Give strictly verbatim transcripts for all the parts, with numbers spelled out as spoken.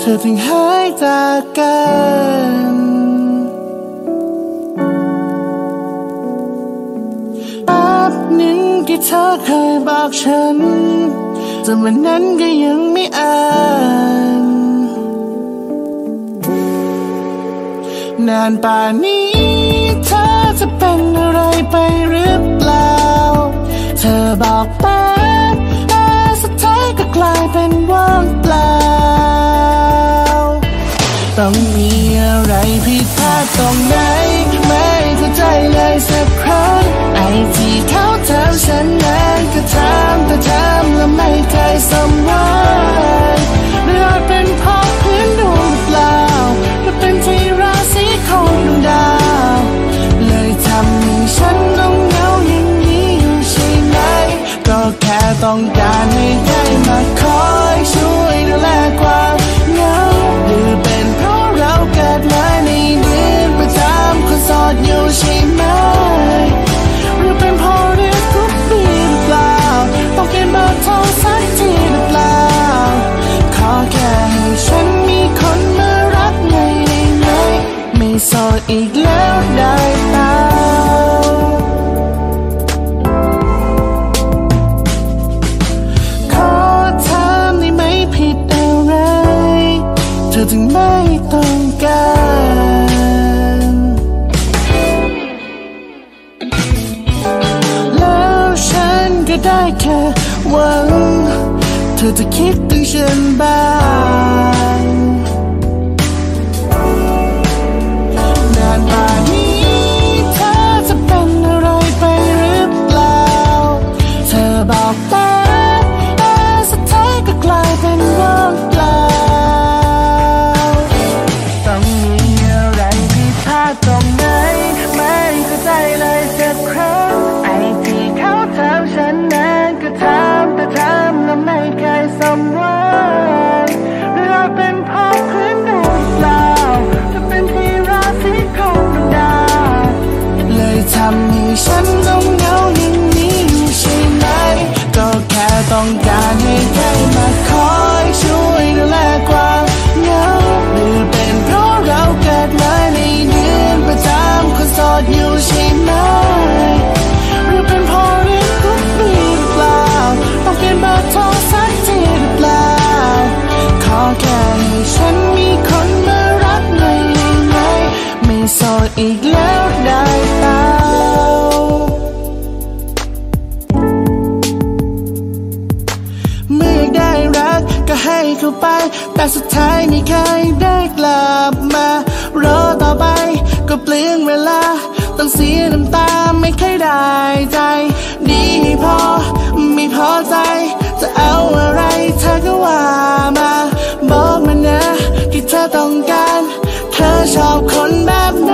อถึงหายจากกันแป๊บหนึ่งที่เธอเคยบอกฉันจนวันนั้นก็ยังไม่อ่านนานป่านนี้เธอจะเป็นอะไรไปหรือเปล่าเธอบอกไปแต่สุดท้ายก็กลายเป็นว่างเปล่าต้องมีอะไรผิดพลาดตรงไหนไม่เข้าใจเลยสักครั้งไอ้ที่เขาถามฉันนั้นก็ถามแต่ถามแล้วไม่เคยสมหวังหรืออาจเป็นเพราะพื้นดวงเปล่าหรือเป็นที่ราศีของดวงดาวเลยทำให้ฉันต้องเหงาอย่างนี้อยู่ใช่ไหมก็แค่ต้องการให้ได้มาคอยช่วยดูแลความเหงาหรือเป็นเพราะเราเกิดมาในเดือนประจำคนโสดอยู่ใช่ไหมหรือเป็นเพราะเรื่องทุกปีหรือเปล่าต้องเปลี่ยนเบอร์โทรสักทีหรือเปล่าขอแค่ให้ฉันมีคนมารักไงได้ไหมไม่โสดอีกแล้วได้เปล่าขอถามได้ไหมผิดอะไรเธอถึงไม่ต้องการแล้วฉันก็ได้แค่หวังเธอจะคิดถึงฉันบ้างนานป่านนี้เธอจะเป็นอะไรไปหรือเปล่าเธอบอกแต่แต่สุดท้ายก็กลายเป็นว่างเปล่าต้องมีอะไรผิดพลาดตรงไหนไม่เข้าใจเลยสักครั้งไอ้ที่เขาถามฉันนั้นก็ถามแต่ถามแล้วไม่เคยสมหวังหรืออาจเป็นเพราะพื้นดวงเปล่าจะเป็นที่ราศีของดวงดาวเลยทำให้ฉันต้องเหงาอย่างนี้อยู่ใช่ไหมก็แค่ต้องการให้ใครมาคอยช่วยดูแลความเหงาหรือเป็นเพราะเราเกิดมาในเดือนประจำคนโสดอยู่ใช่ไหมหรือเป็นเพราะเรื่องทุกปีหรือเปล่าต้องเปลี่ยนเบอร์โทรสักทีหรือเปล่าขอแค่ให้ฉันมีคนมารักหน่อยได้ไหมไม่โสดอีกแล้วได้เปล่าเมื่อได้รักก็ให้เข้าไปแต่สุดท้ายไม่เคยได้กลับมารอต่อไปก็เปลืองเวลาต้องเสียน้ำตาไม่เคยได้ใจดีพอไม่พอใจจะเอาอะไรเธอก็ว่ามาบอกมานะที่เธอต้องการเธอชอบคนแบบไหน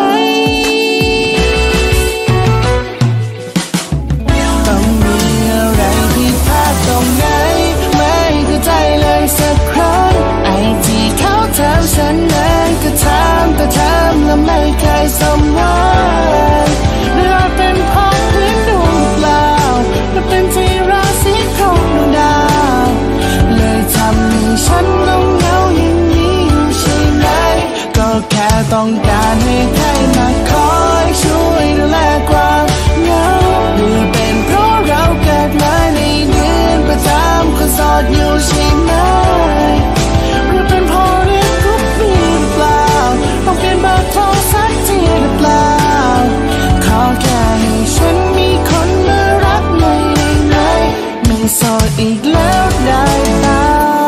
ต้องมีอะไรผิดพลาดตรงไหนไม่เข้าใจเลยสักครั้งไอ้ที่เขาถามฉันนั้นก็ถามแต่ถามแล้วไม่เคยสมหวังหรืออาจเป็นเพราะพื้นดวงเปล่าหรือเป็นที่ราศีของดวงดาวเลยทำให้ฉันต้องเหงาอย่างนี้อยู่ใช่ไหมก็แค่ต้องการให้ใครมาคอยช่วยดูแลความเหงาหรือเป็นเพราะเราเกิดมาในเดือนประจำคนโสดอยู่ใช่ไหมหรือเป็นเพราะเรื่องทุกปีหรือเปล่าต้องเปลี่ยนเบอร์โทรสักทีหรือเปล่าขอแค่ให้ฉันมีคนมารักหน่อยได้ไหมไม่โสดอีกแล้วได้เปล่า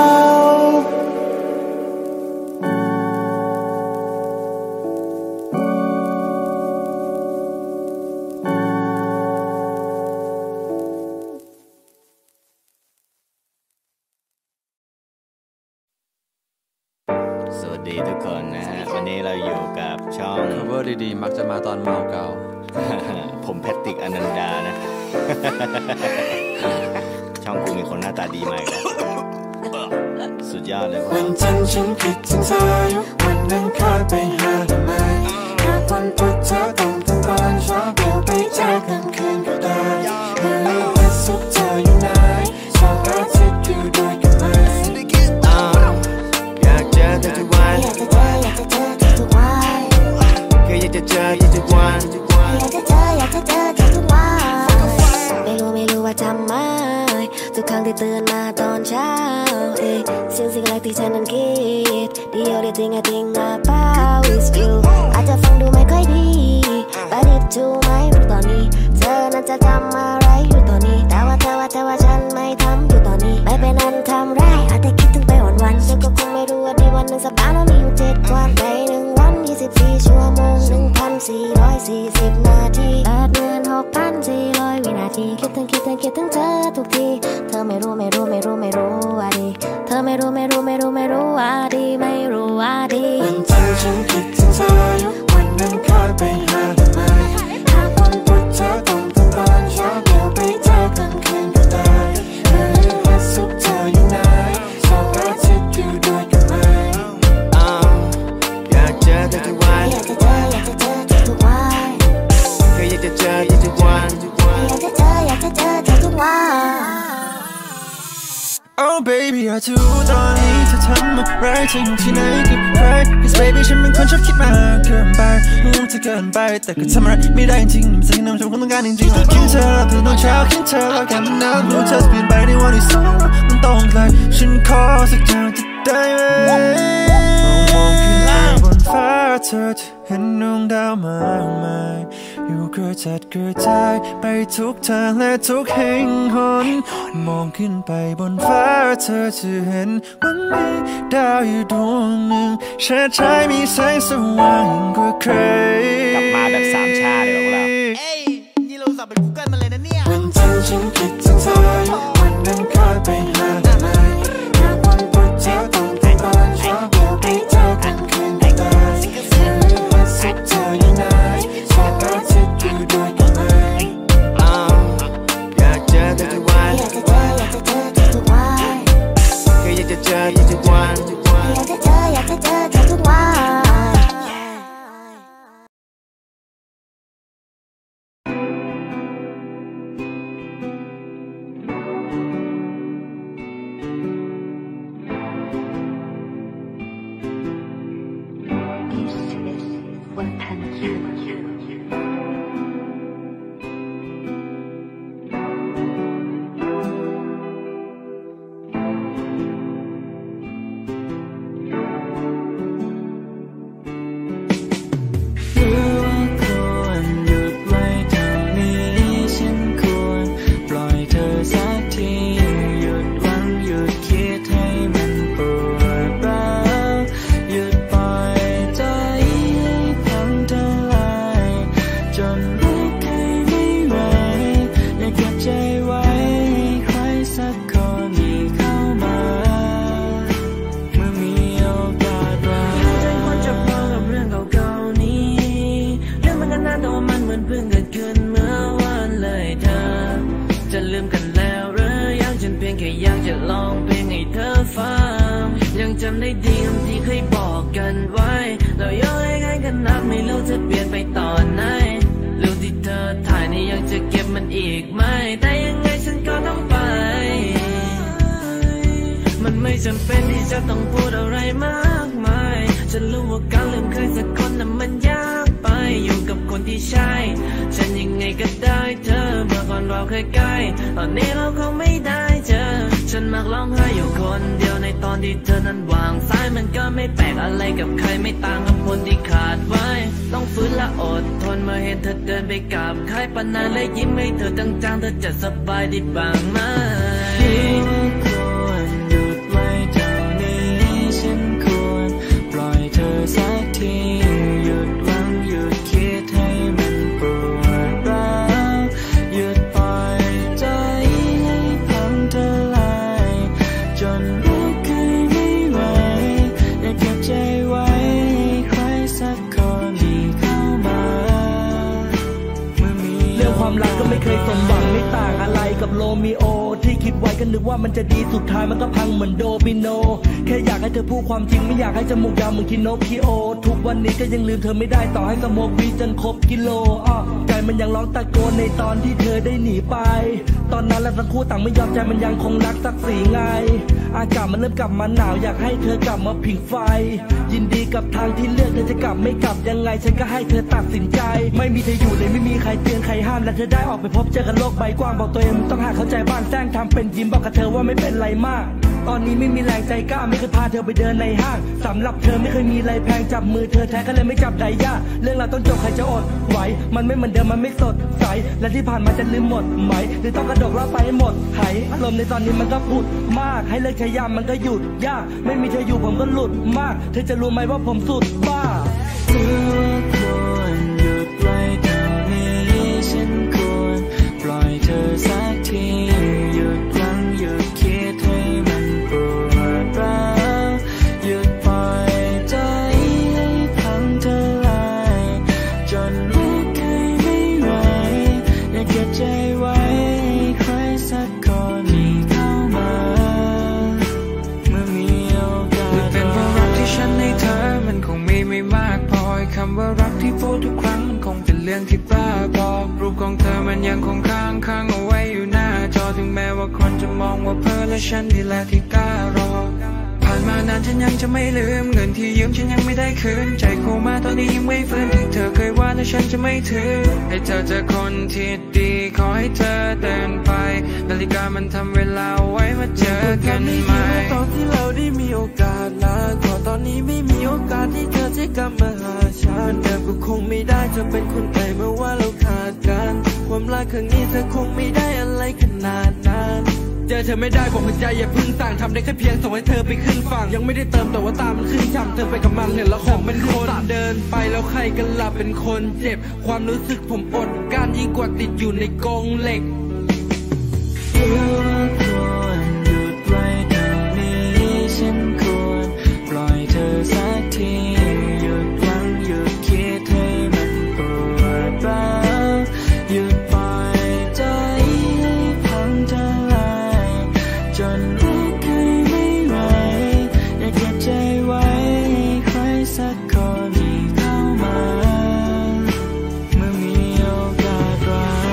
สวัสดีทุกคนนะฮะวันนี้เราอยู่กับช่อง cover ดีๆมักจะมาตอนเมาเกาผมแพทริกอนันดานะ ช่องกูมีคนหน้าตาดีมากเลยสุดยอดเลยว่ะวันจันทร์ฉันคิดถึงเธออยู่วันนั้นคาดไปหาทำไมแค่วันพุธเธอต้องตื่นตอนเช้าเดี๋ยวไปเจอกันคืนก็ได้เมื่อวันศุกร์เธออยู่ไหนเสาร์อาทิตย์อยู่ด้วยกันไหมอยากเจอเธอฉันนั้นคิด The only thing I think about is you อาจจะฟังดูไม่ค่อยดี But it do ไม่รู้ตอนนี้เธอนั้นจะทำอะไรอยู่ตอนนี้แต่ว่าแต่ว่าแต่ว่าฉันไม่ทำอยู่ตอนนี้ไม่เป็นอันทำไรอาจจะคิดถึงไปวันวันฉันก็คงไม่รู้ว่าดีวันหนึ่งสัปดาห์นั้นมีอยู่เจ็ดวันในหนึ่งวันยี่สิบสี่ชั่วโมงหนึ่งพันสี่ร้อยสี่สิบนาทีแปดหมื่นหกพันสี่ร้อยวินาทีคิดถึงคิดถึงคิดถึงเธอทุกทีเธอไม่รู้ไม่รู้ไม่รู้ไม่รู้ว่าดีเธอไม่รู้ไม่รู้ไม่รู้ไม่รู้ว่าดีไม่รู้ว่าดีวันจันทร์ฉันคิดถึงเธอวันนั้นคอยไปหาทำไมหากวันพุธเธอต้องตื่นตอนเช้าเดี๋ยวไปเจอกันคืนก็ได้เฮ้ยวันศุกร์เธออยู่ไหนเสาร์อาทิตย์อยู่ด้วยกันไหมอยากเจอเธอทุกวันอยากจะเจออยากจะเจอเธอทุกวันแค่อยากจะเจอเธอทุกวันอยากจะเจออยากจะเจอเธอทุกวัน Oh baby อยากจะรู้ตอนนี้เธอทำอะไรเธออยู่ที่ไหนกับใคร Cause baby ฉันเป็นคนชอบคิดมากเกินไปรู้จะเกินไปแต่ก็ทำอะไรไม่ได้จริงๆสิ่งที่ฉันต้องการจริงๆคิดเธอตื่นตอนเช้าคิดเธอแล้วกันมันนานรู้เธอเปลี่ยนไปในวันที่สองมันต้องไกลฉันขอสักอย่างจะได้ไหมมองขึ้นไปบนฟ้าเธอจะเห็นดวงดาวมากมายอยู่กระจัดกระจายไปทุกทางและทุกแห่งหนมองขึ้นไปบนฟ้าเธอจะเห็นว่ามีดาวอยู่ดวงหนึ่งแช่ใจมีแสงสว่างกว่าใครกลับมาแบบสามชาเลยของเราเอ้ยนี่เราสับเป็น Google มาเลยนะเนี่ยวันจันทร์ฉันคิดถึงเธอวันนั้นคอยไปหาทำไมหากวันพุธเธอต้องตื่นตอนเช้าเดี๋ยวไปเจอกันคืนก็ได้เฮ้ยวันศุกร์เธออยู่ไหนเสาร์อาทิตย์อยู่ด้วยกันไหมอยากเจอเธอทุกวันอยากจะเจออยากจะเจอเธอทุกวันแค่อยากจะเจอเธอทุกวันอยากจะเจออยากจะเจอเธอทุกวันจำได้ดีคำที่เคยบอกกันไว้เราย้อนให้กันกันนับไม่รู้จะเปลี่ยนไปตอนไหนรูปที่เธอถ่ายนี่ยังจะเก็บมันอีกไหมแต่ยังไงฉันก็ต้องไปมันไม่จำเป็นที่จะต้องพูดอะไรมากมายฉันรู้ว่าการลืมใครสักคนนั้นมันยากไปอยู่กับคนที่ใช่ฉันยังไงก็ได้เธอเมื่อก่อนเราเคยใกล้ตอนนี้เราคงไม่ได้เจอฉันมักร้องไห้อยู่คนเดียวในตอนที่เธอนั้นวางสายมันก็ไม่แปลกอะไรกับใครไม่ต่างกับคนที่ขาดไว้ต้องฟื้นและอดทนเมื่อเห็นเธอเดินไปกับใครปานนั้นและยิ้มให้เธอจังๆเธอจะสบายดีบ้างไหมสักทีหยุดหวังหยุดคิดให้มันปวดร้าวหยุดปล่อยใจให้พังทลายจนรักใครไม่ไหวอยากเก็บใจไว้ใครสักคนที่เข้ามาเมื่อมีเรื่องความรักก็ไม่เคยสมหวังไม่ต่างอะไรกับโรมิโอที่คิดไว้ก็นึกว่ามันจะดีสุดท้ายมันก็พังเหมือนโดมิโนแค่อยากให้เธอพูดความจริงไม่อยากให้จมูกยาวเหมือนคิโนคิโอทุกวันนี้ก็ยังลืมเธอไม่ได้ต่อให้สโมกวีจนครบกิโลอ้อใจมันยังร้องตะโกนในตอนที่เธอได้หนีไปตอนนั้นเราทั้งคู่ต่างไม่ยอมใจมันยังคงรักศักดิ์ศรีไงอากาศมันเริ่มกลับมาหนาวอยากให้เธอกลับมาผิงไฟยินดีกับทางที่เลือกเธอจะกลับไม่กลับยังไงฉันก็ให้เธอตัดสินใจไม่มีเธออยู่เลยไม่มีใครเตือนใครห้ามและเธอได้ออกไปพบเจอกันโลกใบกว้างบอกตัวเองต้องหาเข้าใจบ้างแซงทำเป็นยิ้มบอกกับเธอว่าไม่เป็นไรมากตอนนี้ไม่มีแรงใจกล้าไม่เคยพาเธอไปเดินในห้างสำหรับเธอไม่เคยมีอะไรแพงจับมือเธอแท้ก็เลยไม่จับไดย่าเรื่องเราต้องจบใครจะอดไหวมันไม่เหมือนเดิมมันไม่สดใสและที่ผ่านมาจะลืมหมดไหมหรือต้องกระดกเล่าไปให้หมดหายอารมณ์ในตอนนี้มันก็พูดมากให้เลิกใช้ยามันก็หยุดยากไม่มีเธออยู่ผมก็หลุดมากเธอจะรู้ไหมว่าผมสุดบ้าหยุดไว้ตรงนี้ฉันควรปล่อยเธอสักทีหยุดยั้งหยุดคิดให้มันปวดร้าวหยุดปล่อยใจให้พังทลายจนรักใครไม่ไหวอยากเก็บใจไว้ใครสักคนมีเข้ามาเมื่อมีโอกาสเป็นเพราะรักที่ฉันให้เธอมันคงมีไม่มากพอคำว่ารักที่พูดทุกครั้งมันคงเป็นเรื่องที่บ้าบอรูปของเธอมันยังคงค้างค้างเอาไว้อยู่หน้าจอถึงแม้ว่าคนจะมองว่าเพ้อและฉันนี่แหละที่กล้ารอผ่านมานานฉันยังจะไม่ลืมเงินที่ยืมฉันยังไม่ได้คืนใจโคม่าตอนนี้ยังไม่ฟื้นที่เธอเคยว่าและฉันจะไม่ถือให้เธอเจอคนที่ดีขอให้เธอเดินไปนาฬิกามันทำเวลาไว้มาเจอกันใหม่ตอนที่เราได้มีโอกาสละขอตอนนี้ไม่มีโอกาสที่เธอจะกลับมาหาฉันแต่ก็คงไม่ได้เธอเป็นคนไกลเมื่อว่าเราขาดกันความรักครั้งนี้เธอคงไม่ได้อะไรขนาดนั้นเจอเธอไม่ได้บอกหัวใจอย่าพึ่งสั่งทำได้แค่เพียงส่งให้เธอไปขึ้นฝั่งยังไม่ได้เติมแต่ว่าตามันขึ้นช่ำเธอไปกับมันเห็นแล้วของเป็นคนเดินไปแล้วใครกันล่ะเป็นคนเจ็บความรู้สึกผมอดการยิ่งกว่าติดอยู่ในกรงเหล็กหยุดไว้ตรงนี้ฉันควรปล่อยเธอสักทีหยุดยั้งหยุดคิดให้มันปวดร้าวหยุดปล่อยใจให้พังทลายจนรักใครไม่ไหวอยากเก็บใจไว้ใครสักคนมีเข้ามาเมื่อมีโอกาสรัก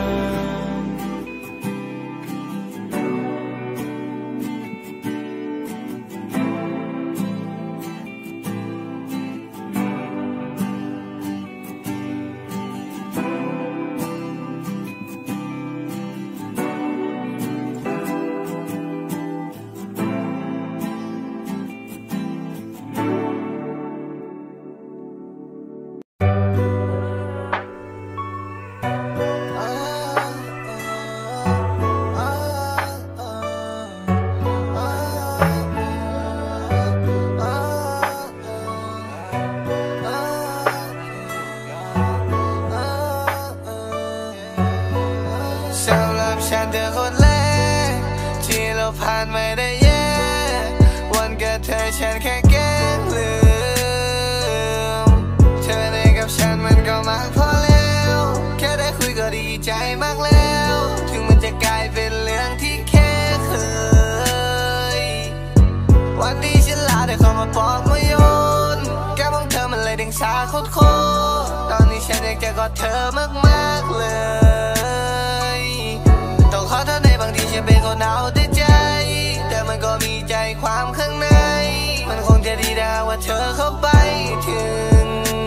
สำหรับฉันเธอคนแรกที่เราผ่านไม่ได้แย่วันเกิดเธอฉันแค่แกล้งลืมเธอในกับฉันมันก็มากพอแล้วแค่ได้คุยก็ดีใจมากแล้วถึงมันจะกลายเป็นเรื่องที่แค่เคยวันที่ฉันลาได้เข้ามาบอกมาโยนแก้มของเธอมันเลยดึงสาโคตรโคตอนนี้ฉันอยากจะกอดเธอมากๆเลยต้องขอโทษในบางทีฉันเป็นคนเอาแต่ใจแต่มันก็มีใจความข้างในมันคงจะดีได้ว่าเธอเข้าไปถึง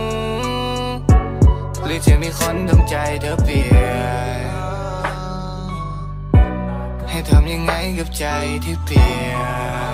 หรือจะมีคนทำใจเธอเปลี่ยนให้ทำยังไงกับใจที่เปลี่ยน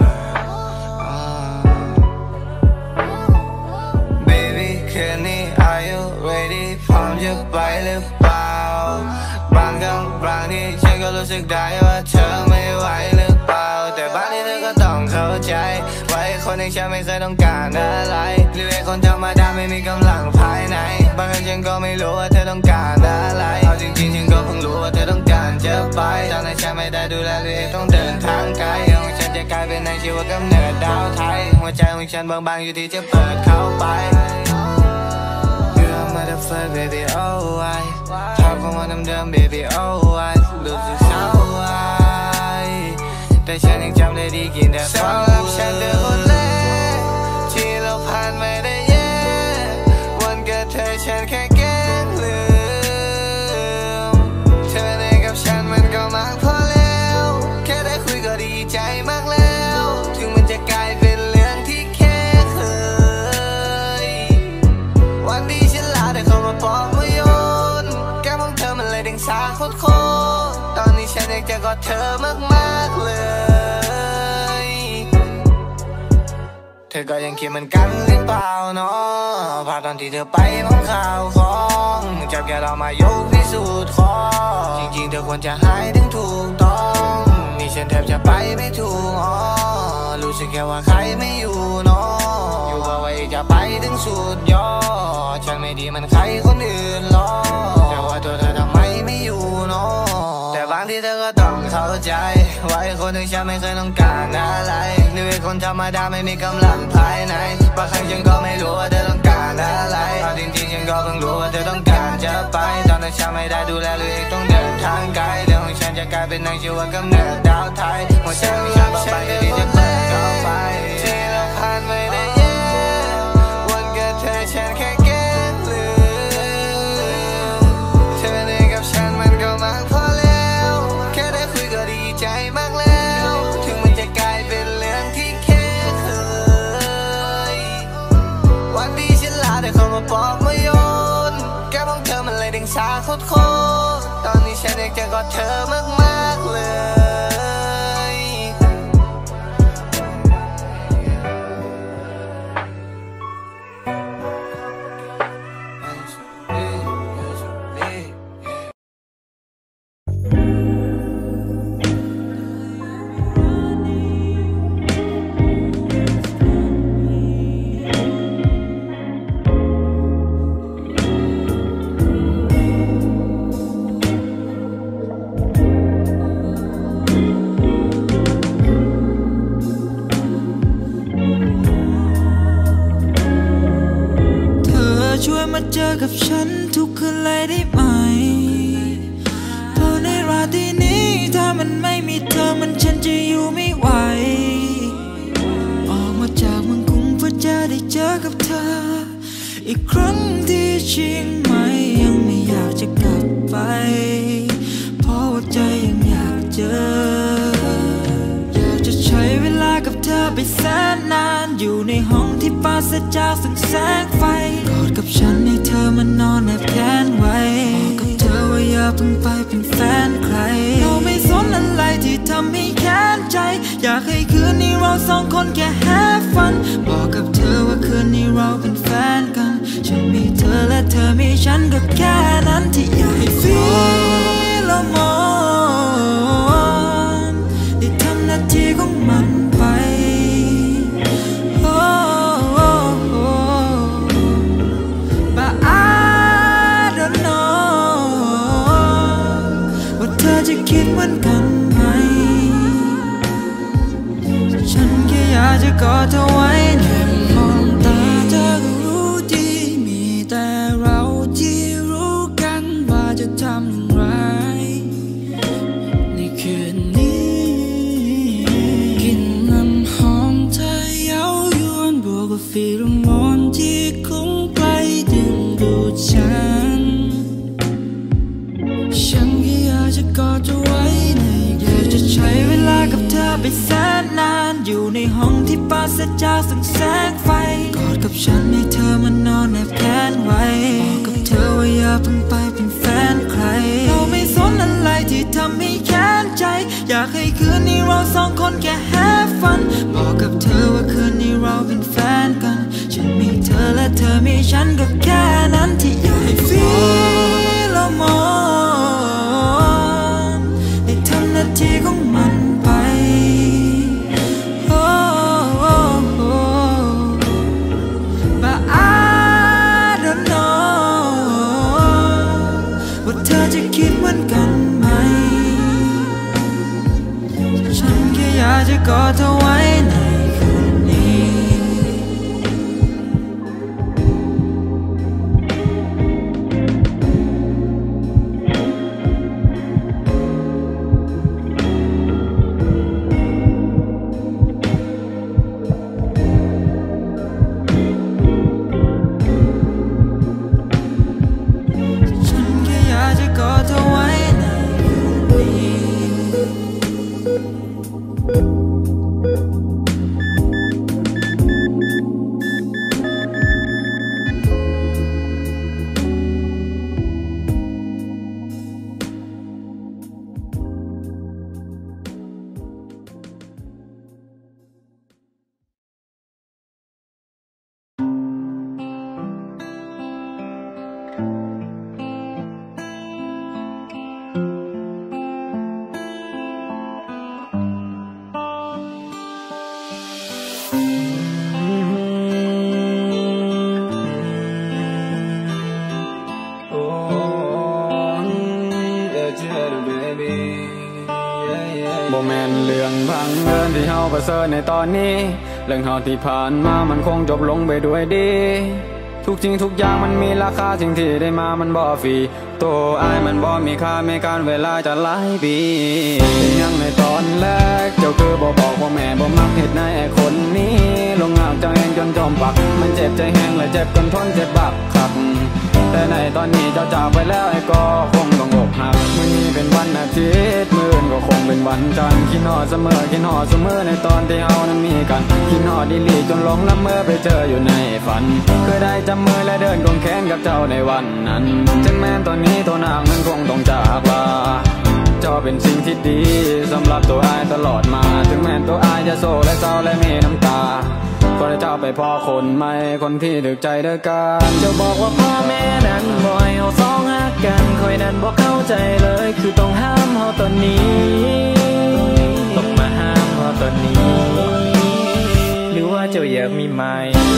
Baby คืนนี้ Are you ready พร้อมจะไปหรือเปล่าบางครั้งบางทีฉันก็รู้สึกได้ว่าเธอไม่ไหวหรือเปล่าแต่บางทีเธอก็ต้องเข้าใจว่าไอ้คนอย่างฉันไม่เคยต้องการอะไรหรือไอ้คนธรรมดาไม่มีกำลังภายในบางครั้งฉันก็ไม่รู้ว่าเธอต้องการอะไรเอาจริงๆฉันก็เพิ่งรู้ว่าเธอต้องการจะไปตอนนั้นฉันไม่ได้ดูแลหรือต้องเดินทางไกลของฉันจะกลายเป็นในชีวิตกำเนิดดาวไทยหัวใจของฉันบางๆอยู่ที่จะเปิดเข้าไปMotherfucker, baby, oh I ภาพของวันเดิมๆ baby, oh I รู้สึกเศร้าไว้แต่ฉันยังจำได้ดีกินแต่ความสำหรับฉันเธอคนแรกที่เราผ่านไม่ได้แย่วันเกิดเธอฉันแค่แกล้งลืมเธอในกับฉันมันก็มากพอแล้วแค่ได้คุยก็ดีใจมากแล้วถึงมันจะกลายเป็นเรื่องที่แค่เคยวันที่ได้เข้ามาบอกมาโยนแก้มของเธอมันเลยดึงสาโคตรโคตรตอนนี้ฉันอยากจะกอดเธอมากๆเลยเธอก็ยังคิดเหมือนกันหรือเปล่าเนาะภาพตอนที่เธอไปมองข่าวของจับแกเรามายกพิสูจน์ของจริงๆเธอควรจะหายถึงถูกต้องนี่ฉันแทบจะไปไม่ถูกอ๋อรู้สึกแค่ว่าใครไม่อยู่เนาะอยู่ว่าไว้จะไปถึงสุดยอดฉันไม่ดีมันใครคนอื่นหรอกแต่ว่าตัวเธอทำไมไม่อยู่เนาะแต่บางทีเธอก็ต้องเข้าใจว่าไอ้คนที่ฉันไม่เคยต้องการอะไรหรือไอ้คนธรรมดาไม่มีกำลังภายในบางครั้งฉันก็ไม่รู้ว่าเธอต้องการอะไรจริงๆฉันก็เพิ่งรู้ว่าเธอต้องการจะไปตอนนั้นฉันไม่ได้ดูแลหรือเองต้องเดินทางไกลเรื่องของฉันจะกลายเป็นนางชีวกำเนิดดาวไทยหัวใจมีฉันบอกไปที่จะเปิดเข้าไปที่เราผ่านไม่ได้แย่วันเกิดเธอฉันแค่แก้ลืมเธอได้กับฉันมันก็มากพอแล้วแค่ได้คุยก็ดีใจมากแล้วถึงมันจะกลายเป็นเรื่องที่แค่เคยวันที่ฉันลาได้เข้ามาปลอบมาโยนแก้มของเธอมันเลยดึงสาโคตรโคตรตอนนี้ฉันอยากจะกอดเธอมากๆเลยช่วยมาเจอกับฉันทุกคืนเลยได้ไหมเพราะในราตรีนี้ถ้ามันไม่มีเธอมันฉันจะอยู่ไม่ไหวออกมาจากเมืองกรุงเพื่อจะได้เจอกับเธออีกครั้งที่เชียงใหม่ยังไม่อยากจะกลับไปเพราะว่าใจยังอยากเจออยากจะใช้เวลากับเธอไปแสนนานอยู่ในห้องที่ปราศจากแสงไฟกอดกับฉันให้เธอมานอนแนบแขนไว้บอกกับเธอว่าอย่าเพิ่งไปเป็นแฟนใครเราไม่สนอะไรที่ทำให้แค้นใจอยากให้คืนนี้เราสองคนแค่ have fun บอกกับเธอว่าคืนนี้เราเป็นแฟนกันฉันมีเธอและเธอมีฉันก็แค่นั้นที่อยากให้ฟีลมอนได้ทำหน้าที่ของมันไปจะคิดเหมือนกันไหมฉันแค่อยากจะกอดเธอไว้ในมองตาเธอก็รู้ดีมีแต่เราที่รู้กันว่าจะทำไรในคืนนี้กินน้ำหอมเธอเย้ายวนบวกกับฟีโรโมนที่คุ้งใกล้ดึงดูดฉันฉันแค่อยากจะกอดเธอไว้ในอยากจะใช้เวลากับเธอไปแสนนานอยู่ในห้องที่ปราศจากแสงไฟกอดกับฉันให้เธอมานอนแนบแขนไว้บอกกับเธอว่าอย่าเพิ่งไปเป็นแฟนใครเราไม่สนอะไรที่ทำให้แค้นใจอยากให้คืนนี้เราสองคนแค่ have fun บอกกับเธอว่าคืนนี้เราเป็นแฟนกันฉันมีเธอและเธอมีฉันก็แค่นั้นที่อยากให้ฟีลมอนได้ทำหน้าที่ของมันไปโอ้โอ้โอ้ But I don't know ว่าเธอจะคิดเหมือนกันไหมฉันแค่อยากจะกอดเธอไว้ในคืนนี้เสริฐในตอนนี้เรื่องเฮาที่ผ่านมามันคงจบลงไปด้วยดีทุกสิ่งทุกอย่างมันมีราคาสิ่งที่ได้มามันบ่ฟรีตัวอายมันบ่มีค่าไม่การเวลาจะหลายปียังในตอนแรกเจ้าคือบ่บอกว่าแม่บ่มักเฮ็ดในไอ้คนนี้ลงหากเจ้าเองจนจอมปักมันเจ็บใจแห้งและเจ็บจนทนเจ็บบักคักแต่ในตอนนี้เจ้าจากไปแล้วไอ้ก็คงต้องอกหักมื้อนี้เป็นวันอาทิตย์มื้ออื่นก็คงเป็นวันจันทร์คิดฮอดเสมอคิดฮอดเสมอในตอนที่เฮานั้นมีกันคิดฮอดอีหลีจนหลงละเมอไปเจออยู่ในฝันเคยได้จับมือและเดินควงแขนกับเจ้าในวันนั้นถึงแม้ตอนนี้ตัวนางนั้นคงต้องจากลาเจ้าเป็นสิ่งที่ดีสำหรับตัวอายตลอดมาถึงแม้ตัวอายจะโศกและเศร้าและมีน้ำตาก็ได้เจ้าไปพอคนใหม่คนที่ถึกใจเด้อกันเจ้าบอกว่าพ่อแม่นั้นบ่ให้เฮาสองหักกันคอยนั้นบ่เข้าใจเลยคือต้องห้ามเฮาตอนนี้ต้องมาห้ามเฮาตอนนี้หรือว่าเจ้าอยากมีใหม่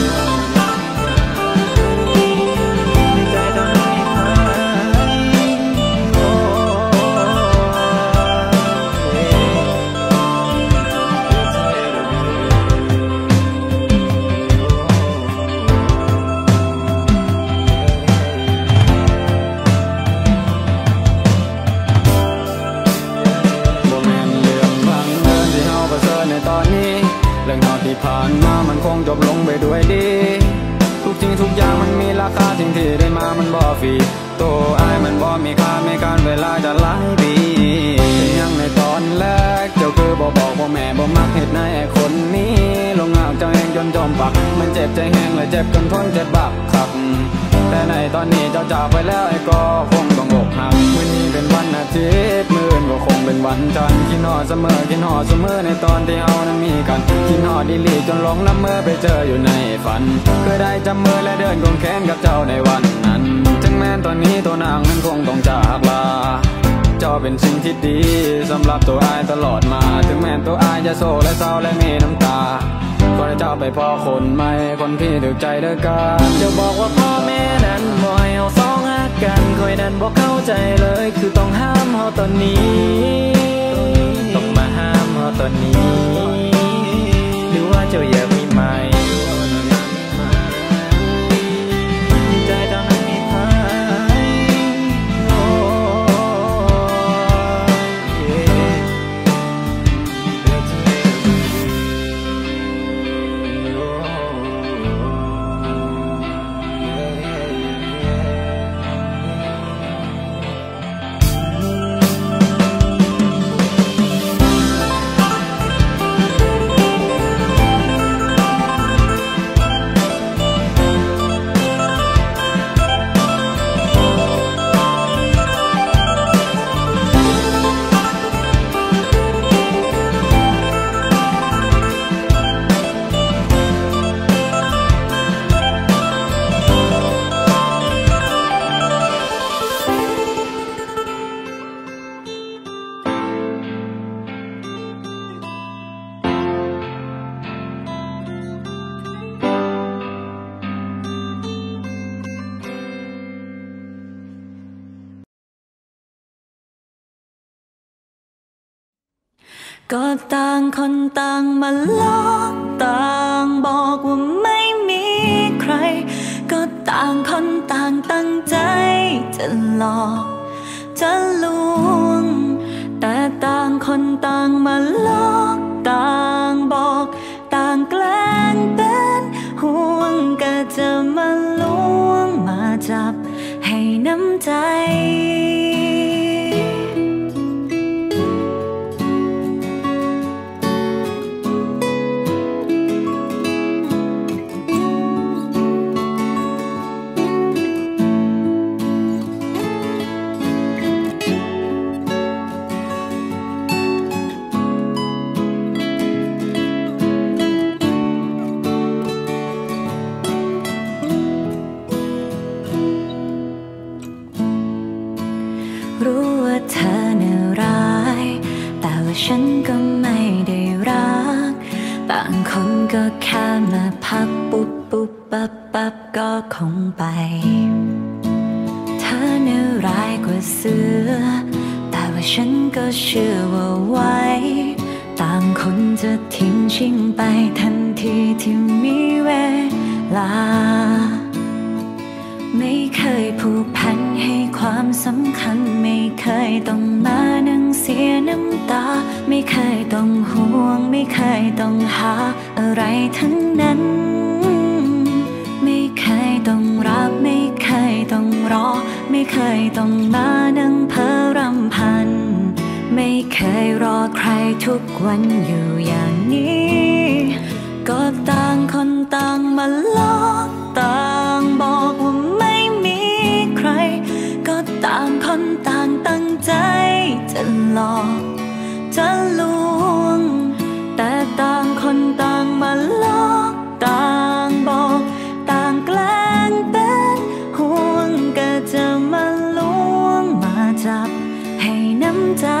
ที่ผ่านมามันคงจบลงไปด้วยดีทุกสิ่งทุกอย่างมันมีราคาสิ่งที่ได้มามันบ่ฟรีตัวอายมันบ่มีค่าไม่การเวลาจะหลายปียังในตอนแรกเจ้าคือบ่บอกว่าแม่บ่มักเฮ็ดในไอ้คนนี้ลงหากเจ้าเองจนจอมปักมันเจ็บใจแห้งและเจ็บจนทนเจ็บบักคักแต่ในตอนนี้เจ้าจากไปแล้วไอ้ก็คงต้องอกหักมื้อนี้เป็นวันอาทิตย์มื้ออื่นก็คงเป็นวันจันทร์คิดฮอดเสมอคิดฮอดเสมอในตอนที่เฮานั้นมีกันคิดฮอดอีหลีจนหลงละเมอไปเจออยู่ในฝันเคยได้จับมือและเดินควงแขนกับเจ้าในวันนั้นถึงแม้ตอนนี้ตัวนางนั้นคงต้องจากลาเจ้าเป็นสิ่งที่ดีสำหรับตัวอายตลอดมาถึงแม้ตัวอายจะโศกและเศร้าและมีน้ำตาก็ได้เจ้าไปพอคนใหม่คนที่ถึกใจเด้อกันเจ้าบอกว่าพ่อแม่นั้นบ่ให้เฮาสองหักกันคอยนั้นบ่เข้าใจเลยคือต้องห้ามเฮาตอนนี้ต้องมาห้ามเฮาตอนนี้หรือว่าเจ้าอยากมีใหม่ก็ต่างคนต่างมาหลอกต่างบอกว่าไม่มีใครก็ต่างคนต่างตั้งใจจะหลอกจะลวงแต่ต่างคนต่างมาหลอกต่างบอกต่างแกล้งเป็นห่วงก็จะมาลวงมาจับให้น้ำใจรู้ว่าเธอน่าร้ายแต่ว่าฉันก็ไม่ได้รักบางคนก็แค่มาพักปุ๊บปุ๊บปั๊บปั๊บก็คงไปเธอน่าร้ายกว่าเสือแต่ว่าฉันก็เชื่อว่าไว้ตาางคนจะทิ้งชิงไปทันทีที่มีเวลาไม่เคยผูกพันให้ความสำคัญไม่เคยต้องมานั่งเสียน้ำตาไม่เคยต้องห่วงไม่เคยต้องหาอะไรทั้งนั้นไม่เคยต้องรับไม่เคยต้องรอไม่เคยต้องมานั่งเพ้อรำพันไม่เคยรอใครทุกวันอยู่อย่างนี้ก็ต่างคนต่างมาหลอกต่างบอกว่าไม่มีใครก็ต่างคนต่างตั้งใจจะหลอกจะลวงแต่ต่างคนต่างมาหลอกต่างบอกต่างแกล้งเป็นห่วงก็จะมาลวงมาจับให้น้ำใจ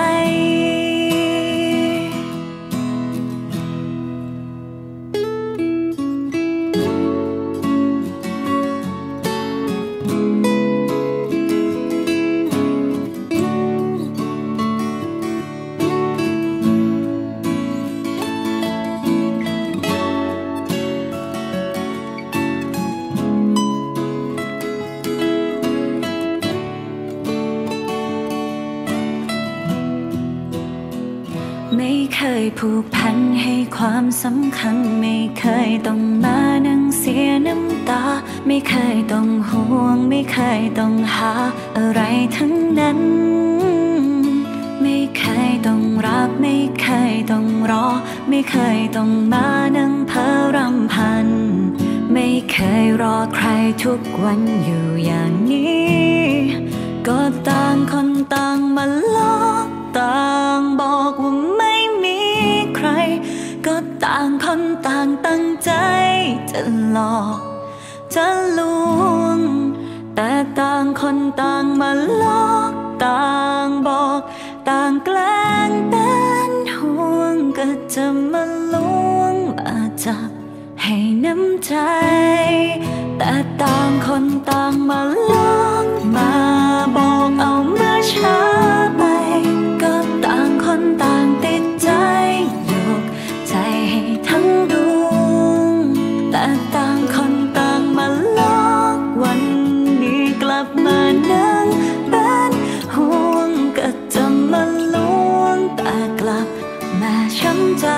ไม่เคยผูกพันให้ความสำคัญไม่เคยต้องมานั่งเสียน้ำตาไม่เคยต้องห่วงไม่เคยต้องหาอะไรทั้งนั้นไม่เคยต้องรับไม่เคยต้องรอไม่เคยต้องมานั่งเพ้อรำพันไม่เคยรอใครทุกวันอยู่อย่างนี้ก็ต่างคนต่างมาหลอกต่างบอกว่าไม่มีใครก็ต่างคนต่างตั้งใจจะหลอกจะลวงแต่ต่างคนต่างมาหลอกต่างบอกต่างแกล้งเป็นห่วงก็จะมาลวงมาจับให้น้ำใจแต่ต่างคนต่างมาหลอกมาบอกเอาเมื่อช้าไปก็ต่างคนต่างติดใจยกใจให้ทั้งดวงแต่ต่างคนต่างมาหลอกวันนี้กลับมานั่งเป็นห่วงก็จะมาลวงแต่กลับมาช้ำใจ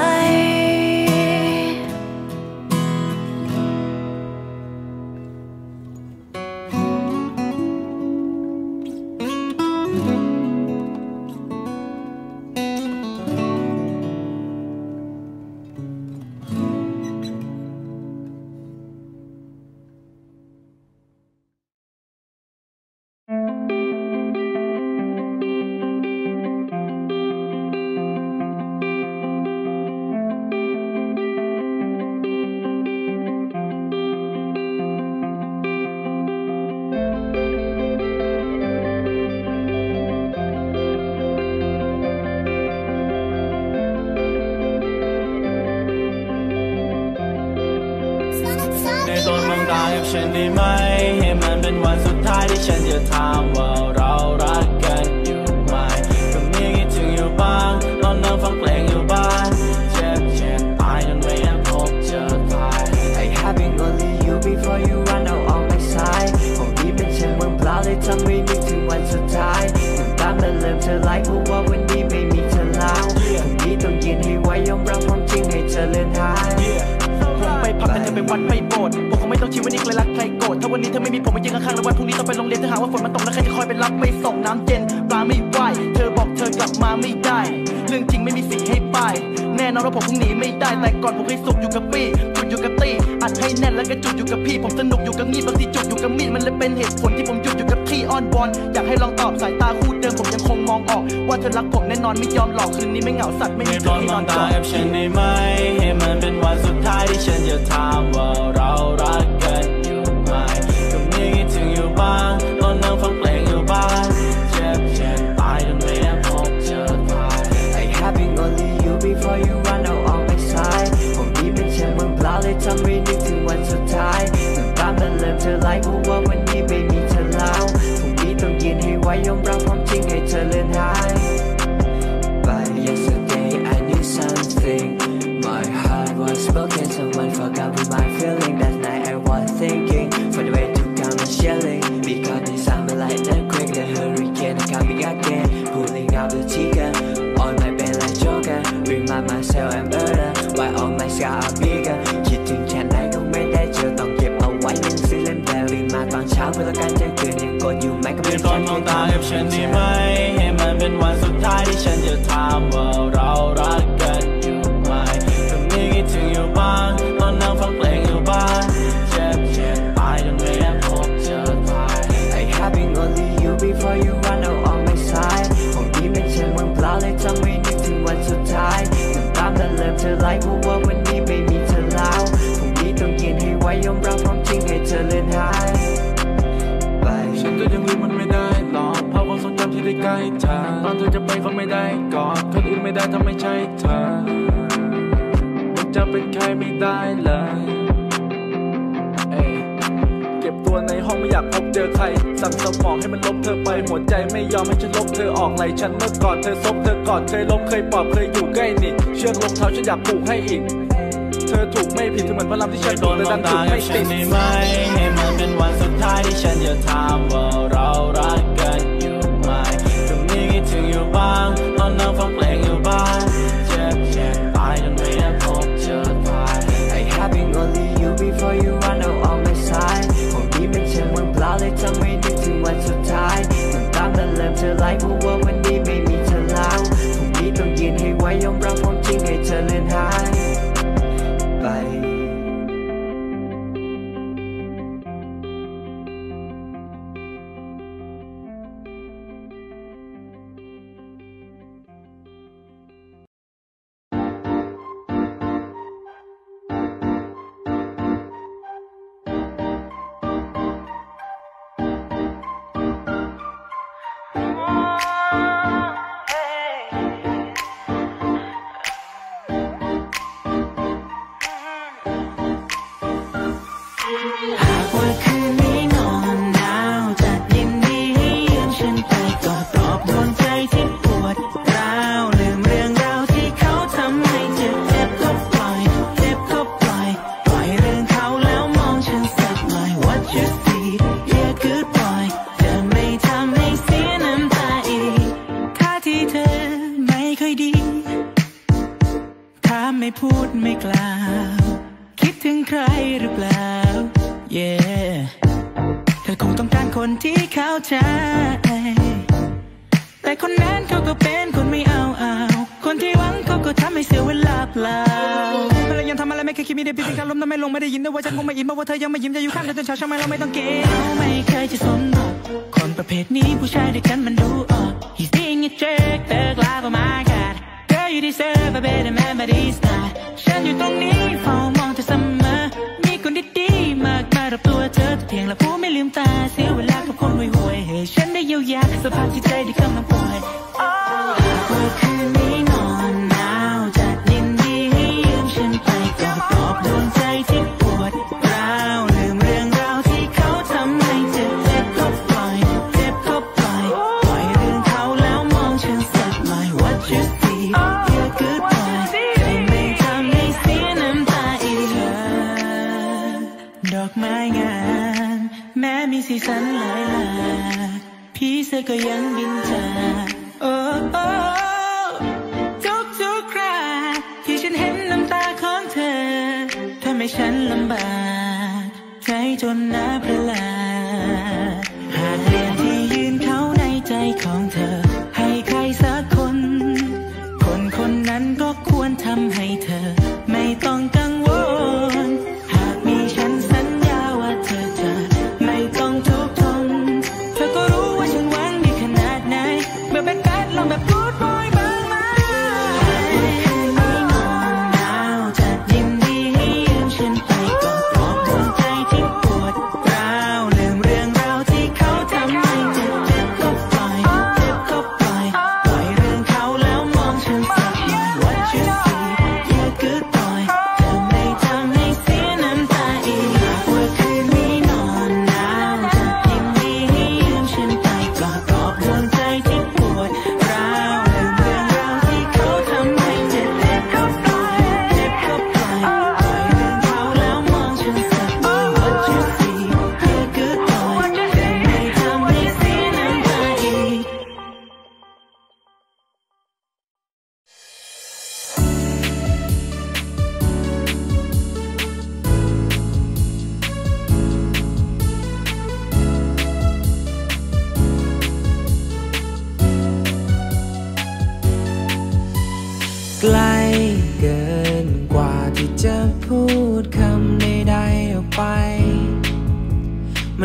ฉันได้ไหมให้มันเป็นวันสุดท้ายที่ฉันจะถามว่าเรารักกันอยู่ไหมก็มีคิดถึงอยู่บ้างตอนนั่งฟังเพลงอยู่บ้านเจ็บเจ็บตายจนไม่อยากพบเจอใคร I having only you before you run out on my side ของนี้เป็นเช่นเมืองเปล่าเลยทำให้นึกถึงวันสุดท้ายน้ำตามันเริ่มเธอไหลเพราะว่าวันนี้ไม่มีเธอแล้ววันนี้ต้องยืนให้ไว้ยอมรับความจริงให้เธอเลือนหายไปพักแต่เธอไปวัดไปโบสถ์ผมคงไม่ต้องชิววันนี้ใครรักใครโกรธถ้าวันนี้เธอไม่มีผมมายืนข้างๆแล้ววันพรุ่งนี้ต้องไปโรงเรียนถ้าหากว่าฝนมันตกแล้วใครจะคอยไปรับไปส่งน้ำเย็นปลาไม่ไหวเธอบอกเธอกลับมาไม่ได้เรื่องจริงไม่มีสีให้ป้ายแน่นอนว่าผมคงหนีไม่ได้แต่ก่อนผมเคยสุกอยู่กับปี้จุดอยู่กับตีอัดให้แน่นแล้วก็จุดอยู่กับพี่ผมสนุกอยู่กับมีดบางทีจุดอยู่กับมีดมันเลยเป็นเหตุผลที่ผมหยุดอยู่กับที่อ้อนวอนอยากให้ลองตอบสายตาคู่เดิมผมยังคงมองออกว่าเธอรักผมแน่นอนไม่ยอมหลอกคืนนี้ไม่เหงาสัตว์ไม่มีเธอให้นอนกอดฉันได้ไหมให้มันเป็นวันสุดท้ายที่ฉันจะถามว่าเรารักกันอยู่ไหมก็มีคิดถึงอยู่บ้างตอนนั่งฟังเพลงอยู่บ้านเจ็บเจ็บตายจนไม่อยากพบเจอใคร I having only you before you run out on my side ของนี้เป็นเช่นเมืองเปล่าเลยทำให้นึกถึงวันสุดท้ายน้ำตามันเริ่มเธอไหลเพราะว่าวันนี้ไม่มีเธอแล้วพรุ่งนี้ต้องยืนให้ไว้ยอมรับความจริงให้เธอเลือนหาย But yesterday I knew something เช้าเพื่อต้องการจะเกิดยังกดอยู่ไหมก็เป็นคนมองตากับฉันได้ไหมให้มันเป็นวันสุดท้ายที่ฉันจะถามว่าเรารักกันอยู่ไหมก็มีคิดถึงอยู่บ้างตอนนั่งฟังเพลงอยู่บ้านเจ็บเจ็บตายจนไม่อยากพบเจอใคร I having only you before you run out on my side ของนี้ไม่ใช่เมืองเปล่าเลยทำให้นึกถึงวันสุดท้ายตามแต่เลิฟเธอไล่เพราะว่าวันนี้ไม่มีเธอแล้วพรุ่งนี้ต้องกินให้ไว้ยอมรับความจริงให้เธอเลือนหายไปฉันก็ยังลืมมันไม่ได้หรอกภาพความทรงจำที่ได้ใกล้เธอตอนเธอจะไปก็ไม่ได้กอดคนอื่นไม่ได้ถ้าไม่ใช่เธอมันจะเป็นใครไม่ได้เลยเก็บตัวในห้องไม่อยากพบเจอใครสั่งสมองให้มันลบเธอไปหัวใจไม่ยอมให้ฉันลบเธอออกไหลฉันเมื่อก่อนเธอซบเธอกอดเคยล้มเคยปลอบเคยอยู่ใกล้นี่เชือกรองเท้าฉันอยากผูกให้อีกเธอถูกไม่ผิดเธอเหมือนพลังที่ฉันโดนแต่ดันถูกไม่ติดได้ไหมให้มันเป็นวันสุดท้ายที่ฉันจะถามว่าเรารักกันอยู่ไหมตรงนี้คิดถึงอยู่บ้างตอนนั่งฟังเพลงอยู่บ้านเจ็บเจ็บตายจนไม่อยากพบเจอใคร I having only you before you run out on my side ของนี้ไม่ใช่เมืองเปล่าเลยทำให้นึกถึงวันสุดท้ายต้องตามแต่เริ่มเธอไล่เพราะว่าวันนี้ไม่มีเธอแล้วพรุ่งนี้ต้องยืนให้ไว้ยอมรับความจริงให้เธอเลือนหายไปไม่พูดไม่กล่าวคิดถึงใครหรือเปล่า yeah เธอคงต้องการคนที่เข้าใจแต่คนนั้นเขาก็เป็นคนไม่เอาเอาคนที่หวังเขาก็ทำให้เสียเวลาเปล่าเมื่อไรยังทำอะไรไม่เคยคิดมีได้พิจารณาล้มทำไมลงไม่ได้ยินด้วยว่าฉันคงไม่อินเพราะว่าเธอยังไม่ยิ้มจะอยู่ข้างเธอจนเช้าช่างไม่เราไม่ต้องเกย์ไม่เคยจะสนหรอกคนประเภทนี้ผู้ชายด้วยกันมันดูออก He's being a jerk เติร์กลาบ oh my god Girl you deserve a better man but he's not ฉันอยู่ตรงนี้เฝ้ามองเธอเสมอมีคนดีๆมากมายรอบตัวเธอแต่เพียงละผู้ไม่ลืมตาเสียเวลากับคนห่วยๆให้ฉันได้เยียวยาสภาพจิตใจที่กำลังป่วยเมื่อคืนนี้นอนหนาวจะยินดีให้ยืมฉันไปกอดปลอบดวงใจที่ปวดร้าวลืมเรื่องราวที่เขาทำให้เจ็บเจ็บก็ปล่อยเจ็บก็ปล่อยปล่อยเรื่องเขาแล้วมองฉันสักหน่อย What you see yeah goodbye จะไม่ทำให้เสียน้ำตาอีกดอกไม้งามแม้มีสีสันหลายหลากพี่เสือก็ยังบินจากโอ้โอ้ทุกทุกคราที่ฉันเห็นน้ำตาของเธอทำให้ฉันลำบากใจจนน่าประหลาดหากเรื่องที่ยืนเขาในใจของเธอให้ใครสักคนคนคนนั้นก็ควรทำให้เธอไม่ต้องกังวลหากมีฉันสัญญาว่าเธอจะไม่ต้องทุกข์ทนเธอก็รู้ว่าฉันหวังดีขนาดไหนเมื่อเป็นแบดลองแบบพูดบ่อยบ้างไหมคืนนี้นอนหนาวจะยินดีให้ยืมฉันไปกอดปลอบดวงใจที่ปวดร้าวลืมเรื่องราวที่เขาทำให้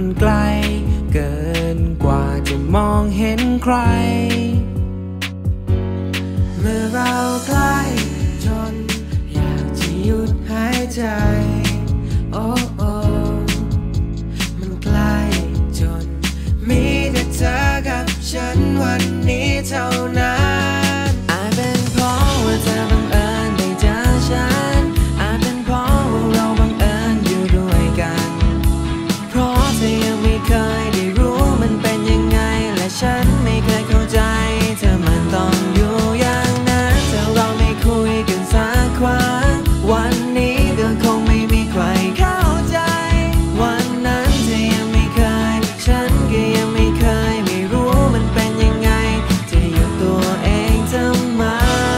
มันไกลเกินกว่าจะมองเห็นใครเมื่อเราใกล้จนอยากจะหยุดหายใจโอ้โอ้มันใกล้จนมีแต่เธอกับฉันวันนี้เท่านั้นอาจเป็นเพราะว่าเธอบังเอิญได้เจอฉันอาจเป็นเพราะว่าเราบังเอิญอยู่ด้วยกันเพราะเธอยังไม่เคยได้รู้มันเป็นยังไงและฉันไม่เคยเข้าใจเธอมันต้องอยู่อย่างนั้นถ้าเราไม่คุยกันสักครั้งวันนี้ก็คงไม่มีใครเข้าใจวันนั้นเธอยังไม่เคยฉันก็ยังไม่เคยไม่รู้มันเป็นยังไงจะหยุดตัวเองทำไม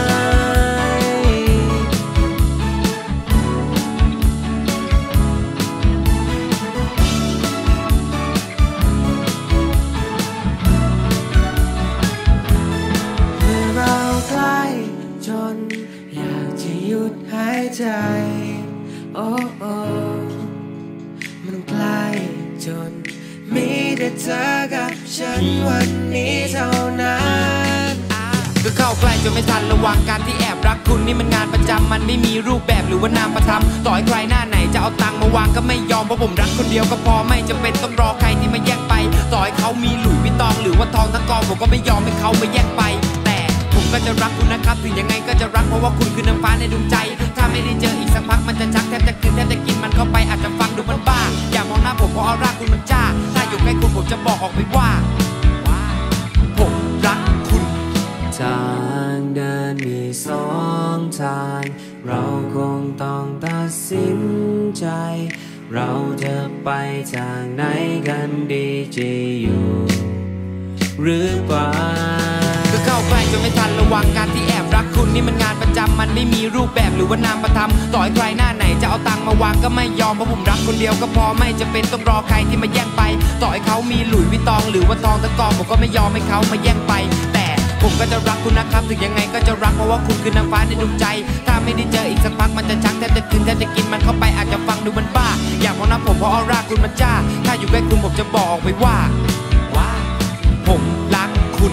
เมื่อเราใกล้จนอยากจะหยุดหายใจโอ้โอ้มันใกล้จนมีแต่เธอกับฉันวันนี้เท่านั้นก็เข้าใกล้จนไม่ทันระวังการที่แอบรักคุณนี่มันงานประจำมันไม่มีรูปแบบหรือว่านามประทับต่อให้ใครหน้าไหนจะเอาตังค์มาวางก็ไม่ยอมเพราะผมรักคนเดียวก็พอไม่จำเป็นต้องรอใครที่มาแย่งไปต่อให้เขามีหลุยส์วิตตองหรือว่าทองทั้งกองผมก็ไม่ยอมให้เขามาแย่งไปแต่ผมก็จะรักคุณนะครับถึงยังไงก็จะรักเพราะว่าคุณคือน้ำฟ้าในดวงใจถ้าไม่ได้เจออีกสักพักมันจะชักแทบจะกินแทบจะกินมันเข้าไปอาจจะฟังดูมันบ้าอย่ามองหน้าผมเพราะออร่าคุณมันจ้าถ้าอยู่ใกล้คุณผมจะบอกออกไปว่าผมรักคุณทางเดินมีสองทางเราคงต้องตัดสินใจเราจะไปทางไหนกันดีจะอยู่หรือเปล่าก็เข้าใกล้จนไม่ทันระวังการที่แอบรักคุณนี่มันงานประจำมันไม่มีรูปแบบหรือว่านามประทับต่อให้ใครหน้าไหนจะเอาตังค์มาวางก็ไม่ยอมเพราะผมรักคนเดียวก็พอไม่จะเป็นต้องรอใครที่มาแย่งไปต่อให้เขามีหลุยส์วิตตองหรือว่าทองทั้งกองผมก็ไม่ยอมให้เขามาแย่งไปแต่ผมก็จะรักคุณนะครับถึงยังไงก็จะรักเพราะว่าคุณคือนางฟ้าในดวงใจถ้าไม่ได้เจออีกสักพักมันจะชักแทบจะกินแทบจะกินมันเข้าไปอาจจะฟังดูมันบ้าอยากมองหน้าผมเพราะออร่าคุณมันจ้าถ้าอยู่ใกล้คุณผมจะบอกออกไปว่าว่าผมรักคุณ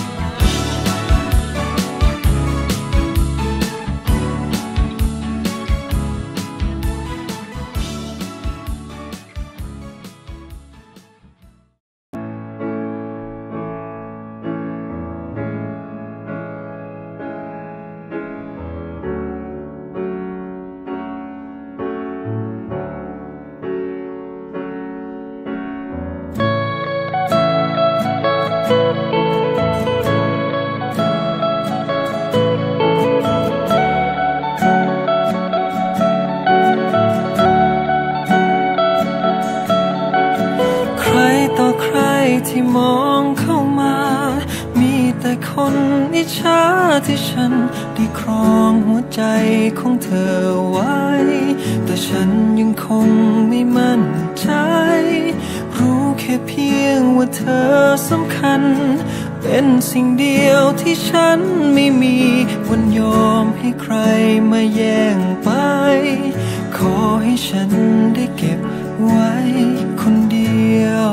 ที่มองเข้ามามีแต่คนอิจฉาที่ฉันได้ครองหัวใจของเธอไว้แต่ฉันยังคงไม่มั่นใจรู้แค่เพียงว่าเธอสำคัญเป็นสิ่งเดียวที่ฉันไม่มีวันยอมให้ใครมาแย่งไปขอให้ฉันได้เก็บไว้คนเดียว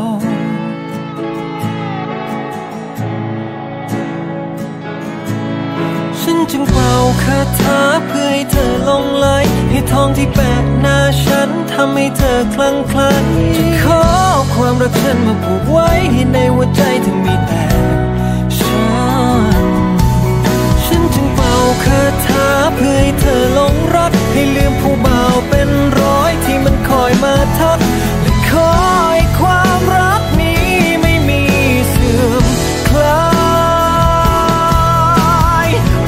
ฉันจึงเป่าคาถาเพื่อให้เธอหลงไหลให้ทองที่แปะหน้าฉันทำให้เธอคลั่งไคล้จะขอความรักฉันมาผูกไว้ให้ในหัวใจเธอมีแต่ฉันฉันจึงเป่าคาถาเพื่อให้เธอหลงรักให้ลืมผู้บ่าวเป็นร้อยที่มันคอยมาทักและขอให้ความรักนี้ไม่มีเสื่อมคลาย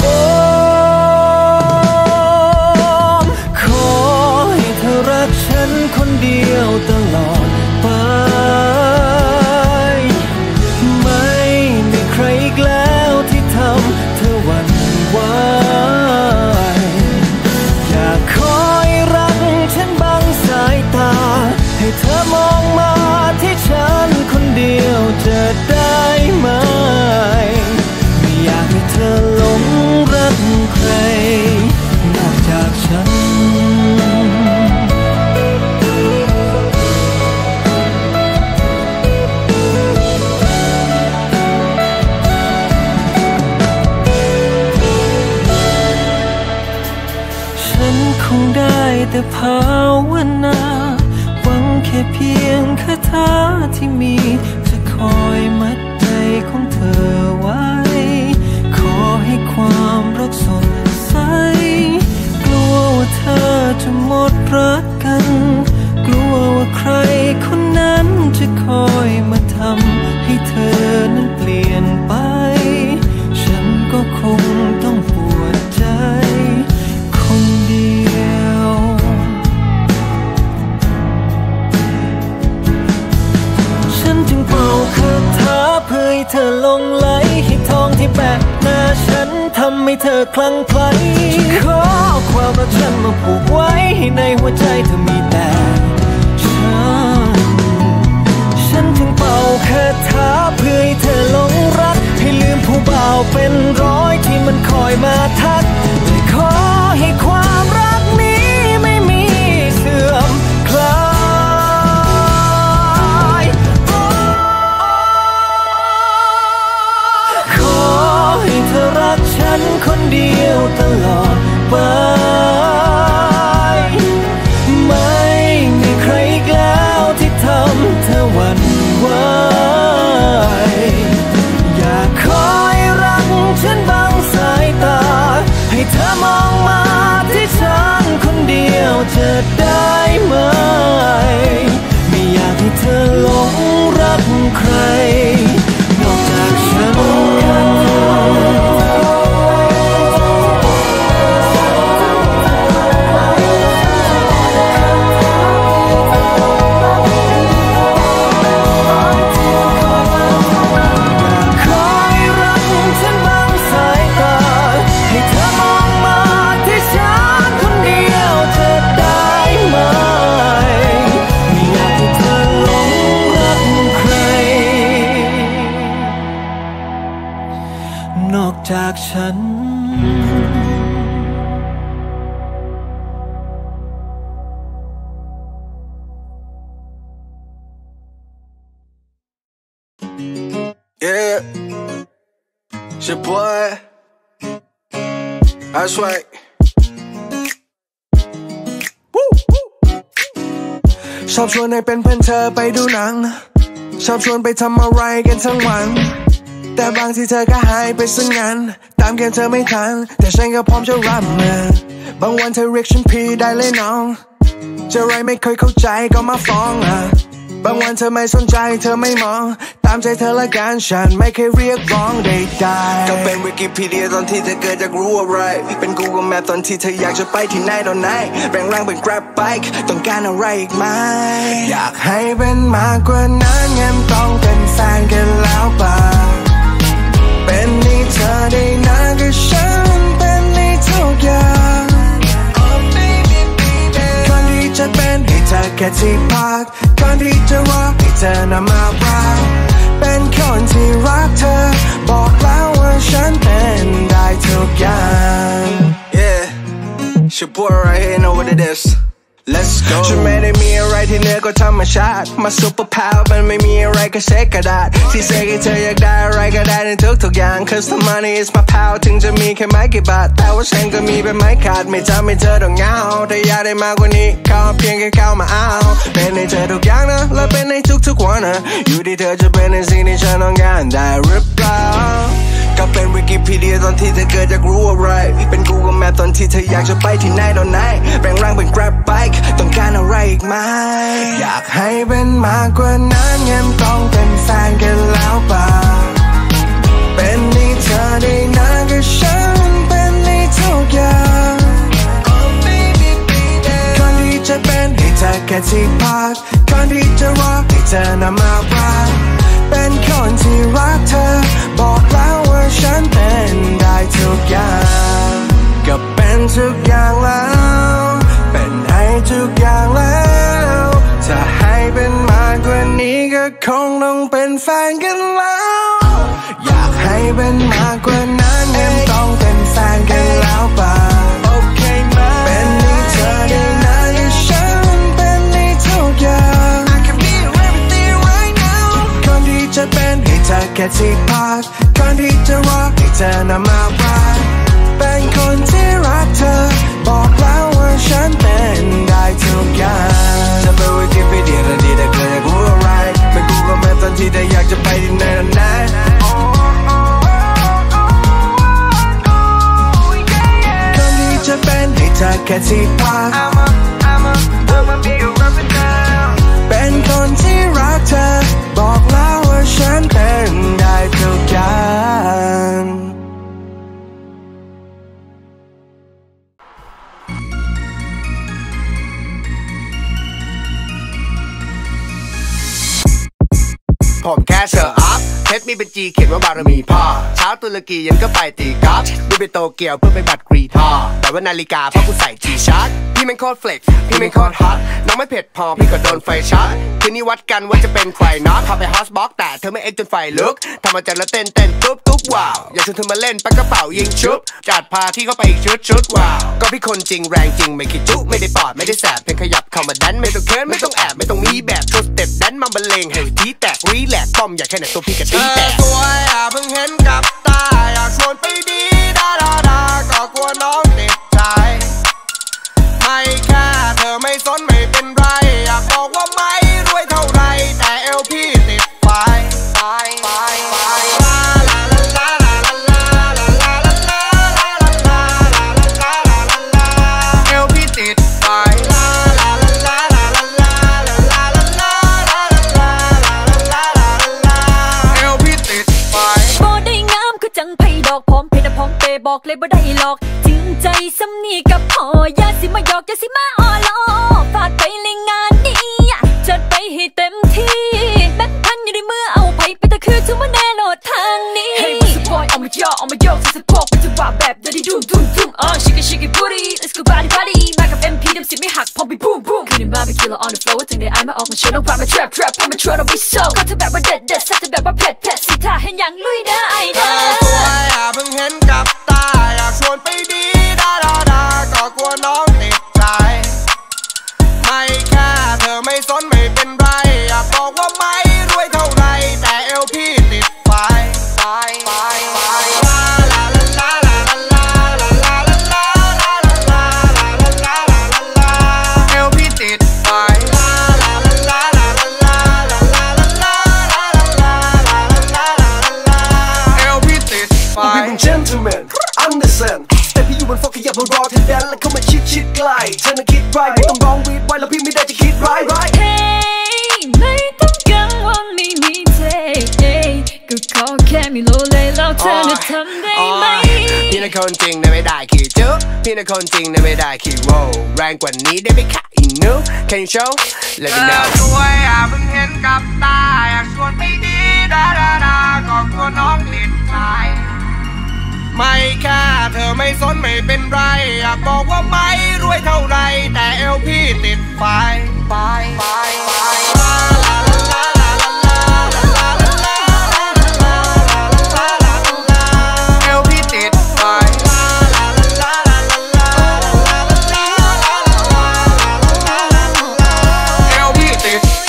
คนเดียวตลอดไปไม่มีใครอีกแล้วที่ทำเธอหวั่นไหวอยากคอยรักฉันบังสายตาให้เธแต่ภาวนาหวังแค่เพียงคาถาที่มีจะคอยมัดใจของเธอไว้ขอให้ความรักสดใสกลัวว่าเธอจะหมดรักกันกลัวว่าใครคนนั้นจะคอยมาทำให้เธอนั้นเปลี่ยนไปฉันก็คงต้องปวดใจคนเดียวฉันจึงเป่าคาถาเพื่อให้เธอหลงไหลให้ทองที่แปะหน้าฉันทำให้เธอคลั่งไคล้ขอความรักฉันมาผูกไว้ให้ในหัวใจเธอมีแต่ฉันฉันจึงเป่าคาถาเพื่อให้เธอหลงรักให้ลืมผู้บ่าวเป็นร้อยที่มันคอยมาทักและขอให้ความรักนี้ไม่มีเสื่อมคลายขอให้เธอรักฉันคนเดียวตลอดไปไม่มีใครอีกแล้วที่ทำเธอหวั่นไหวอยากคอยรักฉันบางสายตาให้เธอมองมาที่ฉันคนเดียวจะได้ไหมไม่อยากให้เธอหลงรักใครนอกจากฉันจากฉัน Yeah, it's your boy. That's right. Woo. ชอบชวนให้เป็นเพื่อนเธอไปดูหนังชอบชวนไปทำอะไรกันทั้งวันแต่บางทีเธอก็หายไปซะงั้นตามเกมเธอไม่ทันแต่ฉันก็พร้อมจะรับมือบางวันเธอเรียกฉันพี่ได้เลยน้องจะไรไม่เคยเข้าใจก็มาฟ้องอ่ะบางวันเธอไม่สนใจเธอไม่มองตามใจเธอละกันฉันไม่เคยเรียกร้องใดๆก็เป็นวิกิพีเดียตอนที่เธอเกิดจากรู้อะไรเป็น Google Map ตอนที่เธออยากจะไปที่ไหนตอนไหนแบ่งร่างเป็น Grab Bike ต้องการอะไรอีกไหมอยากให้เป็นมากกว่านั้นงั้นต้องเป็นแฟนกันแล้วป่ะเป็นนี่เธอได้นานก็ฉันเป็นนี่ทุกอย่างก่อนที่จะเป็นให้เธอแค่ที่พักก่อนที่จะรักให้เธอนำมารักเป็นคนที่รักเธอบอกแล้วว่าฉันเป็นได้ทุกอย่าง Yeah, it's your boy right here, you know what it is Let's go ฉันไม่ได้มีอะไรที่เหนือกว่าธรรมชาติมาซุปเปอร์พาวมันไม่มีอะไรก็เซ็กกระดาษที่เซ็กให้เธออยากได้อะไรก็ได้ในทุกๆอย่าง Cause the money is my power ถึงจะมีแค่ไม่กี่บาทแต่ว่าฉันก็มีเป็นไม่ขาดไม่ทำให้เธอต้องเหงาถ้าอยากได้มากกว่านี้ขอเพียงแค่เข้ามาเอาเป็นในเธอทุกอย่างนะและเป็นในทุกๆวันนะอยู่ที่เธอจะเป็นในสิ่งที่ฉันต้องการได้หรือเปล่าก็เป็นวิกิพีเดียตอนที่เธอเกิดจากรู้อะไรเป็น Google Map ตอนที่เธออยากจะไปที่ไหนตอนไหนแบ่งร่างเป็น Grab Bike ต้องการอะไรอีกไหมอยากให้เป็นมากกว่านั้นงั้นต้องเป็นแฟนกันแล้วป่ะเป็นนี่เธอได้นานก็ฉันเป็นนี่ทุกอย่างก่อนที่จะเป็นให้เธอแค่ที่พักก่อนที่จะรักให้เธอนำมารักเป็นคนที่รักเธอบอกแล้วว่าฉันเป็นได้ทุกอย่างก็เป็นทุกอย่างแล้วเป็นให้ทุกอย่างแล้วจะให้เป็นมากกว่านี้ก็คงต้องเป็นแฟนกันแล้วอยากให้เป็นมากกว่านั้นยังต้องเป็นแฟนกันแล้วป่ะโอเคไหมเป็นนี่เธอได้นานก็ฉันเป็นนี่ทุกอย่างจะเป็นให้เธอแค่ที่พักก่อนที่จะรักให้เธอนำมารักเป็นคนที่รักเธอบอกแล้วว่าฉันเป็นได้ทุกอย่างจะไปวิกิพีเดียและดีแต่เกิดอยากรู้อะไรไม่กูก็ไม่ทันทีแต่อยากจะไปที่ไหนนั่นแหละคนที่จะเป็นให้เธอแค่ที่พักเป็นคนที่รักเธอบอกแล้วว่าฉันเป็นได้ทุกอย่างผมแค่เชอร์อัพเพชรมีเป็นจีเขียนว่าบารมีพ่อเช้าตุรกียันก็ไปตีกอล์ฟบินไปโตเกียวเพื่อไปบัตรกรีทอแต่ว่านาฬิกาเพราะกูใส่จีชาร์จพี่แม่งโคตรเฟล็กพี่แม่งโคตรฮอตน้องไม่เผ็ดพอพี่ก็โดนไฟช็อตคืนนี้วัดกันว่าจะเป็นใครน็อตพาไปฮอสบ็อกแต่เธอไม่เอ็กจนไฟลุกทำมาจากแล้วเต้นเต้นตุ๊บตุ๊บว้าวอยากชวนเธอมาเล่นปักกระเป๋ายิงชุบจัดพาที่เข้าไปอีกชุดชุดว้าวก็พี่คนจริงแรงจริงไม่คิดจุไม่ได้ปอดไม่ได้แสบเพียงขยับเข้ามาดันไม่ต้องเคิร์นไม่ต้องแอบไม่ต้องมีแบบโชว์สเต็ปดันมาบรรเลงให้ทีแตกรีแลกป้อมอยากแค่ไหนตัวพี่กับทีแตกสวยอ่ะเพิ่งเห็นกับตาอยากชวนไปดีดาดาดาก็กลัวน้องติดใจไม่แค่เธอไม่สนไม่เป็นไรอยากบอกว่าไม่รวยเท่าไรแต่เอลพี่ติดไฟไฟไฟไฟเอลพี่ติดไฟบอกเลยบ่ได้หลอกจริงใจซ้ำนี่กับพ่ออย่าสิมาหยอกอย่าสิมาอ้อล้อฟาดไปเลยงานนี้จัดไปให้เต็มที่แบงค์พันอยู่ในมือเอาไปไปแต่คือถึงว่าแน่โหลดทางนี้ Hey มาสปอยเอามาย่อเอามาโยกสะโพกมันจะว่าแบบเดี๋ยวได้ดุ้มดุ้มดุ้มอ่ะ shake it shake it booty let's go party party มากับ เอ็ม พี เต็มสิบไม่หักพอไปบูมบูมคืนนี้มาไปคิลเลอร์ on the floor ถึงได้อายมาออกมาโชว์น้องพามา trap trap พามาชวนเราไปโซ่ก็เธอแบบว่าเด็ดเด็ดซัดเธอแบบว่าเผ็ดเผ็ดสิท่าเห็นอย่างลุยได้ไอเด้อสวยอ่ะเพิ่งเห็นกับตาอยากชวนไปดีดาดาดาก็กลัวน้องติดใจไม่แค่เธอไม่สนไม่เป็นไรอยากบอกว่าไม่รวยเท่าไรแต่เอลพี่ติดไฟไฟไฟไฟเอลพี่ติดไฟเอลพี่ติดไฟ Gentleman understand แต่พี่อยู่บนฟอกขยับมารอเธอแดนแล้วเข้ามาชิดชิดใกล้เธอน่ะคิดไรไม่ต้องร้องวีดไว้แล้วพี่ไม่ได้จะคิดไร Hey ไม่ต้องกังวลไม่มีเทก็ขอแค่มีโลเลแล้วเธอจะทำได้ไหมพี่น่ะคนจริงนะไม่ได้ขี้จุ๊พี่น่ะคนจริงนะไม่ได้ขี้โว้แรงกว่านี้ได้ไหมคะอีนู Can you show Let me know สวยอ่ะเพิ่งเห็นกับตาอยากชวนไปดีดาดาดาก็กลัวน้องติดใจไม่แค่เธอไม่สนไม่เป็นไรอยากบอกว่าไม่รวยเท่าไรแต่เอลพี่ติดไฟไฟไฟไฟเอลพี่ติดไฟเอลพี่ติดไฟ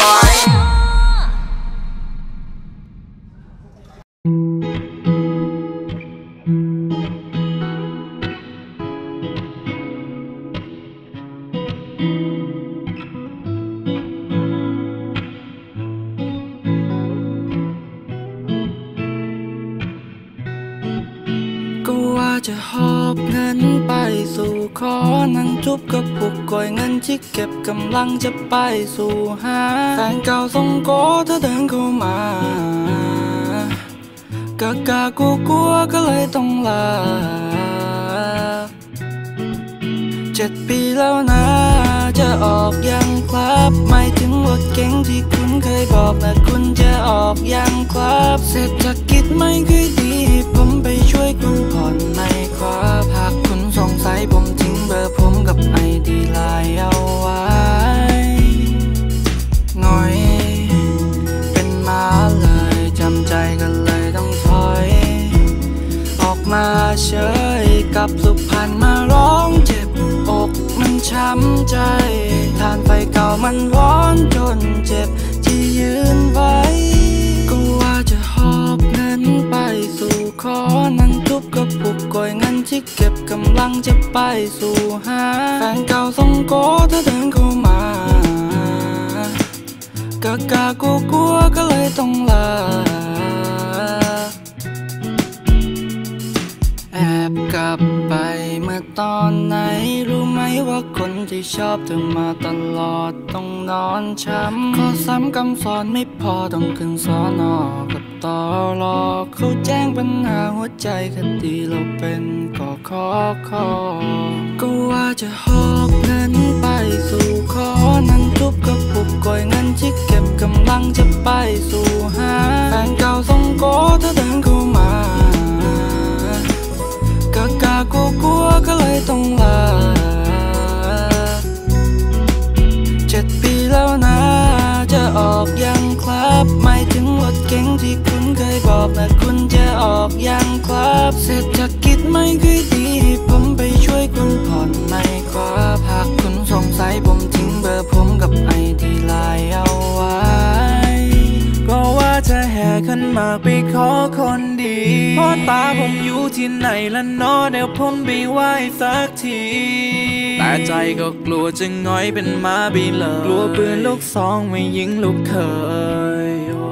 จะหอบเงินไปสู่ขอนั่งจุบกับพวกก่อยเงินที่เก็บกำลังจะไปสู่หาแฟนเก่าส่งโกเธอเดินเข้ามากะกะกลัวกลัวก็เลยต้องลาเจ็ดปีแล้วนะจะออกยังครับไม่ถึงรถเก๋งที่คุณเคยบอกแต่คุณจะออกยังครับเศรษฐกิจไม่ค่อยดีผมไปช่วยคุณผ่อนในครับหากคุณสงสัยผมทิ้งเบอร์ผมกับไอดีไลน์เอาไว้หน่อยเป็นมาเลยจำใจกันเลยต้องถอยออกมาเฉยกับสุพรรณมาร้องเจ็บอกมันช้ำใจทานไฟเก่ามันร้อนจนเจ็บที่ยืนไว้ก็ว่าจะหอบเงินไปสู่ขอนั่งทุบกับปุกก่อยเงินที่เก็บกำลังจะไปไปสู่หาแฟนเก่าส่งโกเธอเดินเข้ามากะกะกลัวกลัวก็เลยต้องลาแอบกลับไปเมื่อตอนไหนรู้ไหมว่าคนที่ชอบเธอมาตลอดต้องนอนช้ำข้อซ้ำคำสอนไม่พอต้องขึ้นสอนอกับตอรอเขาแจ้งปัญหาหัวใจคดีเราเป็นก็ขอขอก็ว่าจะหอบเงินไปสู่ขอนั้นทุบกระปุกก่อยเงินที่เก็บกำลังจะไปสู่หาแฟนเก่าส่งโกเธอเดินเข้ามากะกะกลัวกลัวก็เลยต้องลาเจ็ดปีแล้วนะจะออกยังครับไม่ถึงรถเก๋งที่คุณเคยบอกนะคุณจะออกยังครับเศรษฐกิจไม่ค่อยดีผมไปช่วยคุณผ่อนไม่ครับหากคุณสงสัยผมทิ้งเบอร์ผมกับไอดีไลน์เอาไว้ก็ว่าจะแห่ขันหมากไปขอคนดีพ่อตาผมอยู่ที่ไหนละเนาะเดี๋ยวผมไปไหว้สักทีแต่ใจก็กลัวจะง้อยเป็นม้าบินเลยกลัวปืนลูกซองไม่ยิงลูกเคย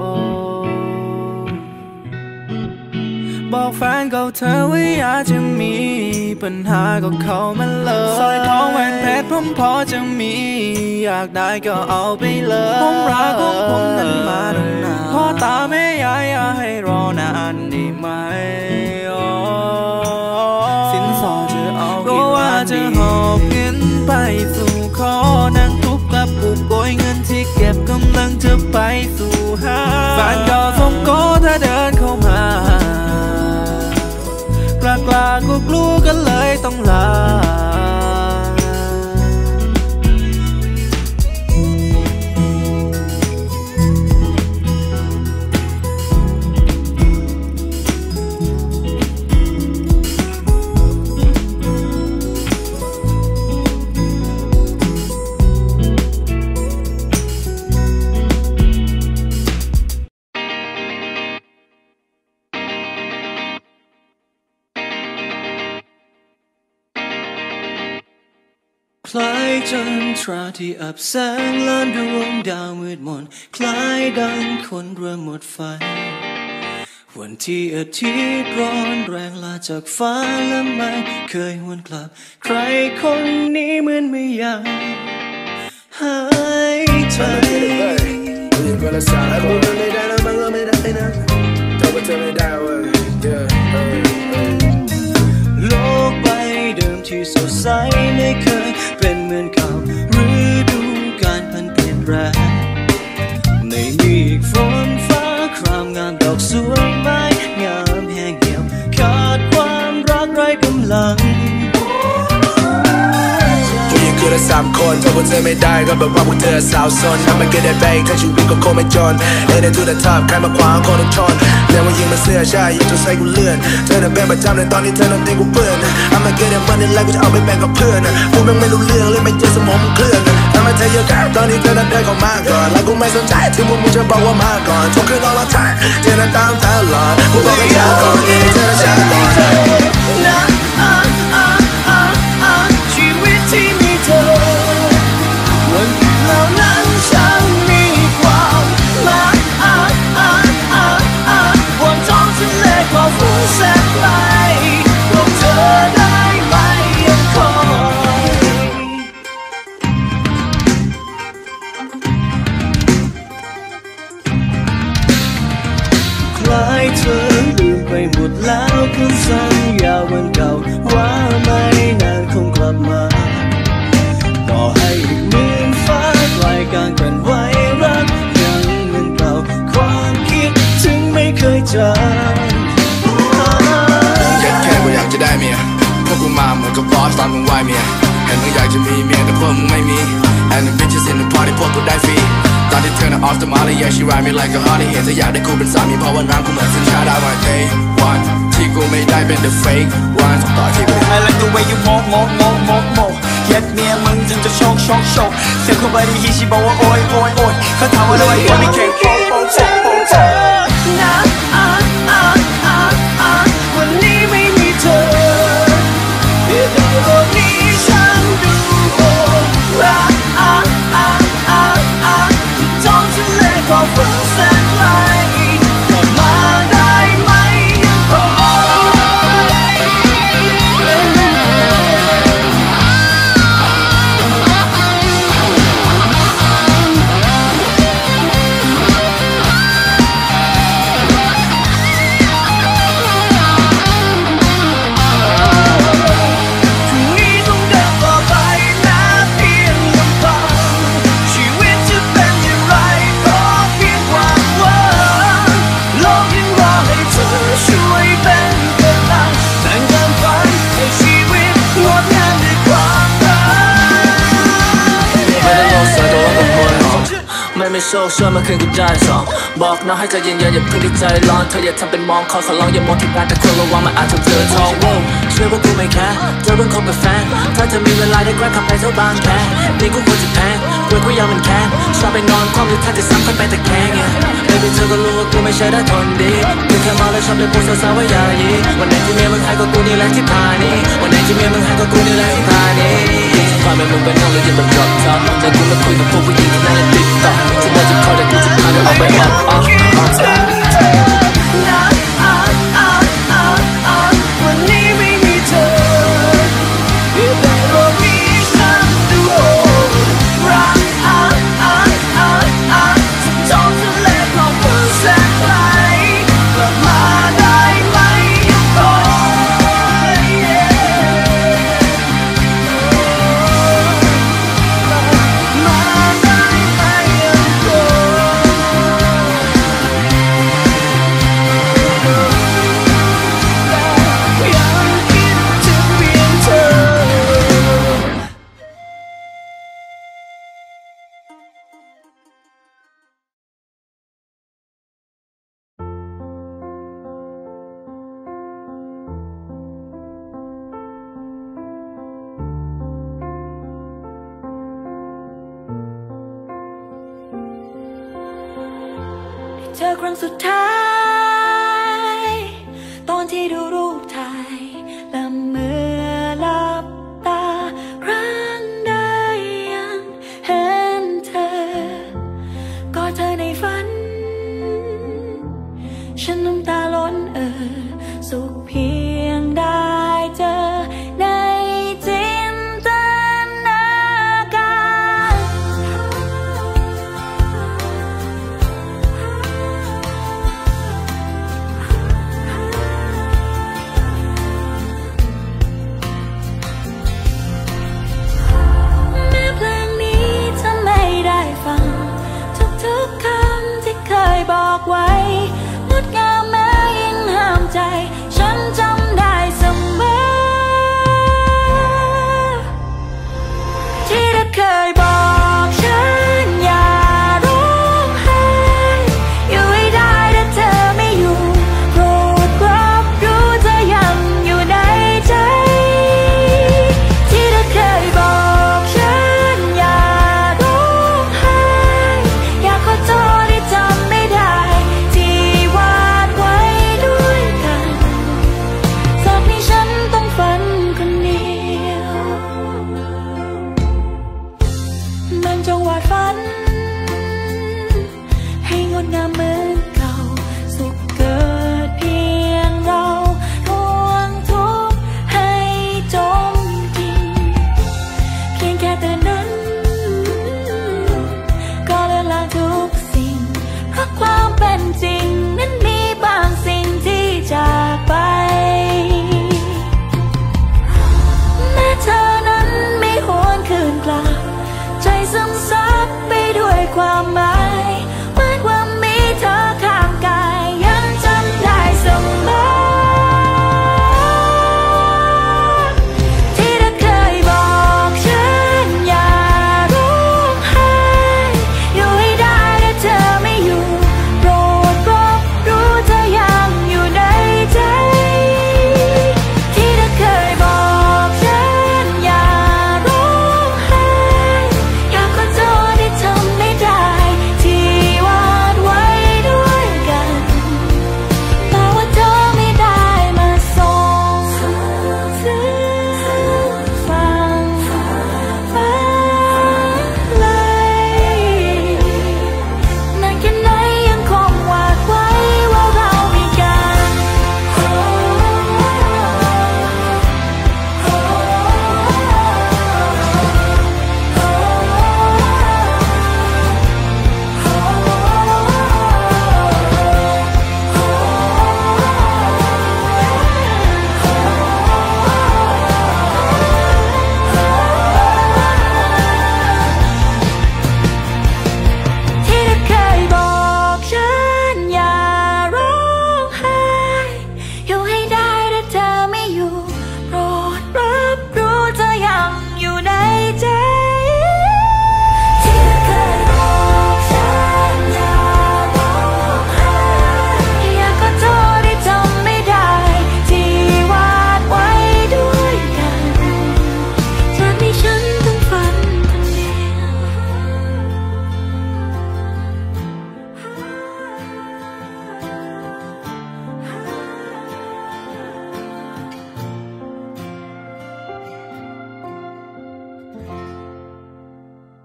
บอกแฟนเก่าเธอว่าอยากจะมีปัญหาก็เข้ามาเลยสร้อยทองแหวนเพชรผมพอจะมีอยากได้ก็เอาไปเลยผมรักของผมนั้นมาตั้งนานพ่อตาแม่ยายอย่าให้รอนานได้ไหมสินสอดจะเอาก็ว่าจะหอบเงินไปสู่ขอนั่งทุบกระปุกโกยเงินที่เก็บกำลังจะไปสู่หาแฟนเก่าส่งโกถ้าเดินเข้ามากล้ากล้ากลัวกลัวกันเลยต้องลาคล้ายจันทราที่อับแสงล้านดวงดาวมืดมนคล้ายดังคนเริ่มหมดไฟวันที่อาทิตย์ร้อนแรงลาจากฟ้าและไม่เคยหวนกลับใครคนนี้เหมือนไม่อยากหายใจโลกใบเดิมที่สดใสไม่เคยเป็นเหมือนเก่าฤดูกาลพันเปลี่ยนแปลงไม่มีอีกฝนฟ้าครามงามดอกสวยไม้งามแห้งเหี่ยวขาดความรักไร้กำลังผู้หญิงคือเราสามคนถ้าพวกเธอไม่ได้ก็แบบว่าพวกเธอสาวซนทำไม่เกิดได้ไปทั้งชีวิตก็คงไม่จนเอ็นเดอร์ทูเดอะท็อปใครมาขวางคนต้องชนแล้วว่ายิงมาเสื้อใช่ยิงจนใส่กูเลื่อนเธอน่ะเป็นประจำในตอนที่เธอต้องตีกูเปื้อนทำไม่เกิดได้มันนี่แหละกูจะเอาไปแบ่งกับเพื่อนกูแม่งไม่รู้เรื่องเลยไม่เจอสมองมึงเคลื่อนทำไมเธอเยอะกันตอนนี้เธอนั้นเดินเข้ามาก่อนแล้วกูไม่สนใจที่มึงมึงจะบอกว่ามาก่อนทุกคืนตลอดทางเธอนั้นตามตลอดกูบอกให้ยาวก่อนเธอนั้นช้าก่อนชีวิตที่มีเธอวันเหล่านั้นฉันมีความหมายบนท้องทะเลความฟุ้งแสนไกลบอกเธอได้ไหมยังคอยคล้ายเธอลืมไปหมดแล้วคำสัญญาวันเก่าว่าไม่นานคงกลับมาต่อให้อีกหมื่นฟ้าไกลกันกันไว้รักยังเหมือนเก่าความคิดถึงไม่เคยจางแค่แค่กูอยากจะได้เมียพวกกูมาเหมือนกับบอสตอนมึงไหวเมียเห็นมึงอยากจะมีเมียแต่พวกมึงไม่มี and the bitches in the party พวกกูได้ฟรีตอนที่เธอน่ะ off the molly yeah she ride me like a honey เห็นเธออยากได้กูเป็นสามีเพราะว่าน้ำกูเหมือนสัญชาติ I want day one ที่กูไม่ได้เป็น the fake one ต่อที่กู I like the way you move move move move move เย็ดเมียมึงจนจะโชคโชคโชคเสียงเข้าไปที่ฮีชีบอกว่าโอยโอยโอยเขาถามว่าทำไมคนไม่เก่งโป๊ะโป๊ะโป๊ะโป๊ะเธอนะอ่ะอ่ะอ่ะอ่ะวันนี้ไม่มีเธอเดี๋ยวโลกนี้ไม่โชคช่วยมาคืนกูได้สองบอกน้องให้ใจเย็นๆอย่าเพิ่งดีใจร้อนเธออย่าทำเป็นมองคอยขอร้องอย่ามองที่การแต่ควรระวังมันอาจทำเธอท้องโว้เชื่อว่ากูไม่แคร์เธอเพิ่งคบกับแฟนถ้าเธอมีเวลาได้แกล้งขับไปเท่าบางแคนี่กูควรจะแพงกลัวกูยังมันแค้นชอบไปนอนคว่ำหรือถ้าจะซ้ำค่อยไปตะแคงเนี่ยไม่เป็นเธอก็รู้ว่ากูไม่ใช่ได้ทนดีกูแค่เมาแล้วชอบได้พูดสาวๆว่าอย่ายีวันไหนที่เมียมึงหายก็กูนี่แหละที่พานี่วันไหนที่เมียมึงหายก็กูนี่แหละที่พานี่พาแม่มึงไปนั่งแล้วยืนบนรถทับใจกูมาคุยกับพวกผู้หญิงที่นั่งในติ๊กต็อกฉันน่าจะคอยแต่กูจะพาเธอออกไปออกออกออกวันนี้ไม่มีเธอแต่ก็มีฉันดูรักอ่ะอ่ะอ่ะอ่ะฉันจ้องทะเลเพราะว่าแสนไกลกลับมาได้ไหมก่อนมาได้ไหมก่อนเจอครั้งสุดท้ายตอนที่ดูรูปถ่ายและเมื่อหลับตาครั้งใดยังเห็นเธอกอดเธอในฝันฉันน้ำตาล้นเอ่อสุขเพียงได้เจอในจินตนาการแม้เพลงนี้จะไม่ได้ฟังทุกๆคำที่เคยบอกไว้งดงามแม้ยิ่งห้ามใจฉันจำได้เสมอที่เธอเคยบอกฉันอย่าร้องไห้อยู่ให้ได้ถ้าเธอไม่อยู่โปรดรับรู้เธอยังอยู่ในใจที่เธอเคยบอกฉันอย่าร้องไห้อยากขอโทษที่จำไม่ได้ที่วาดไว้ด้วยกันจากนี้ฉันต้องฝันคนเดียวมันจงวาดฝันให้งดงามเหมือน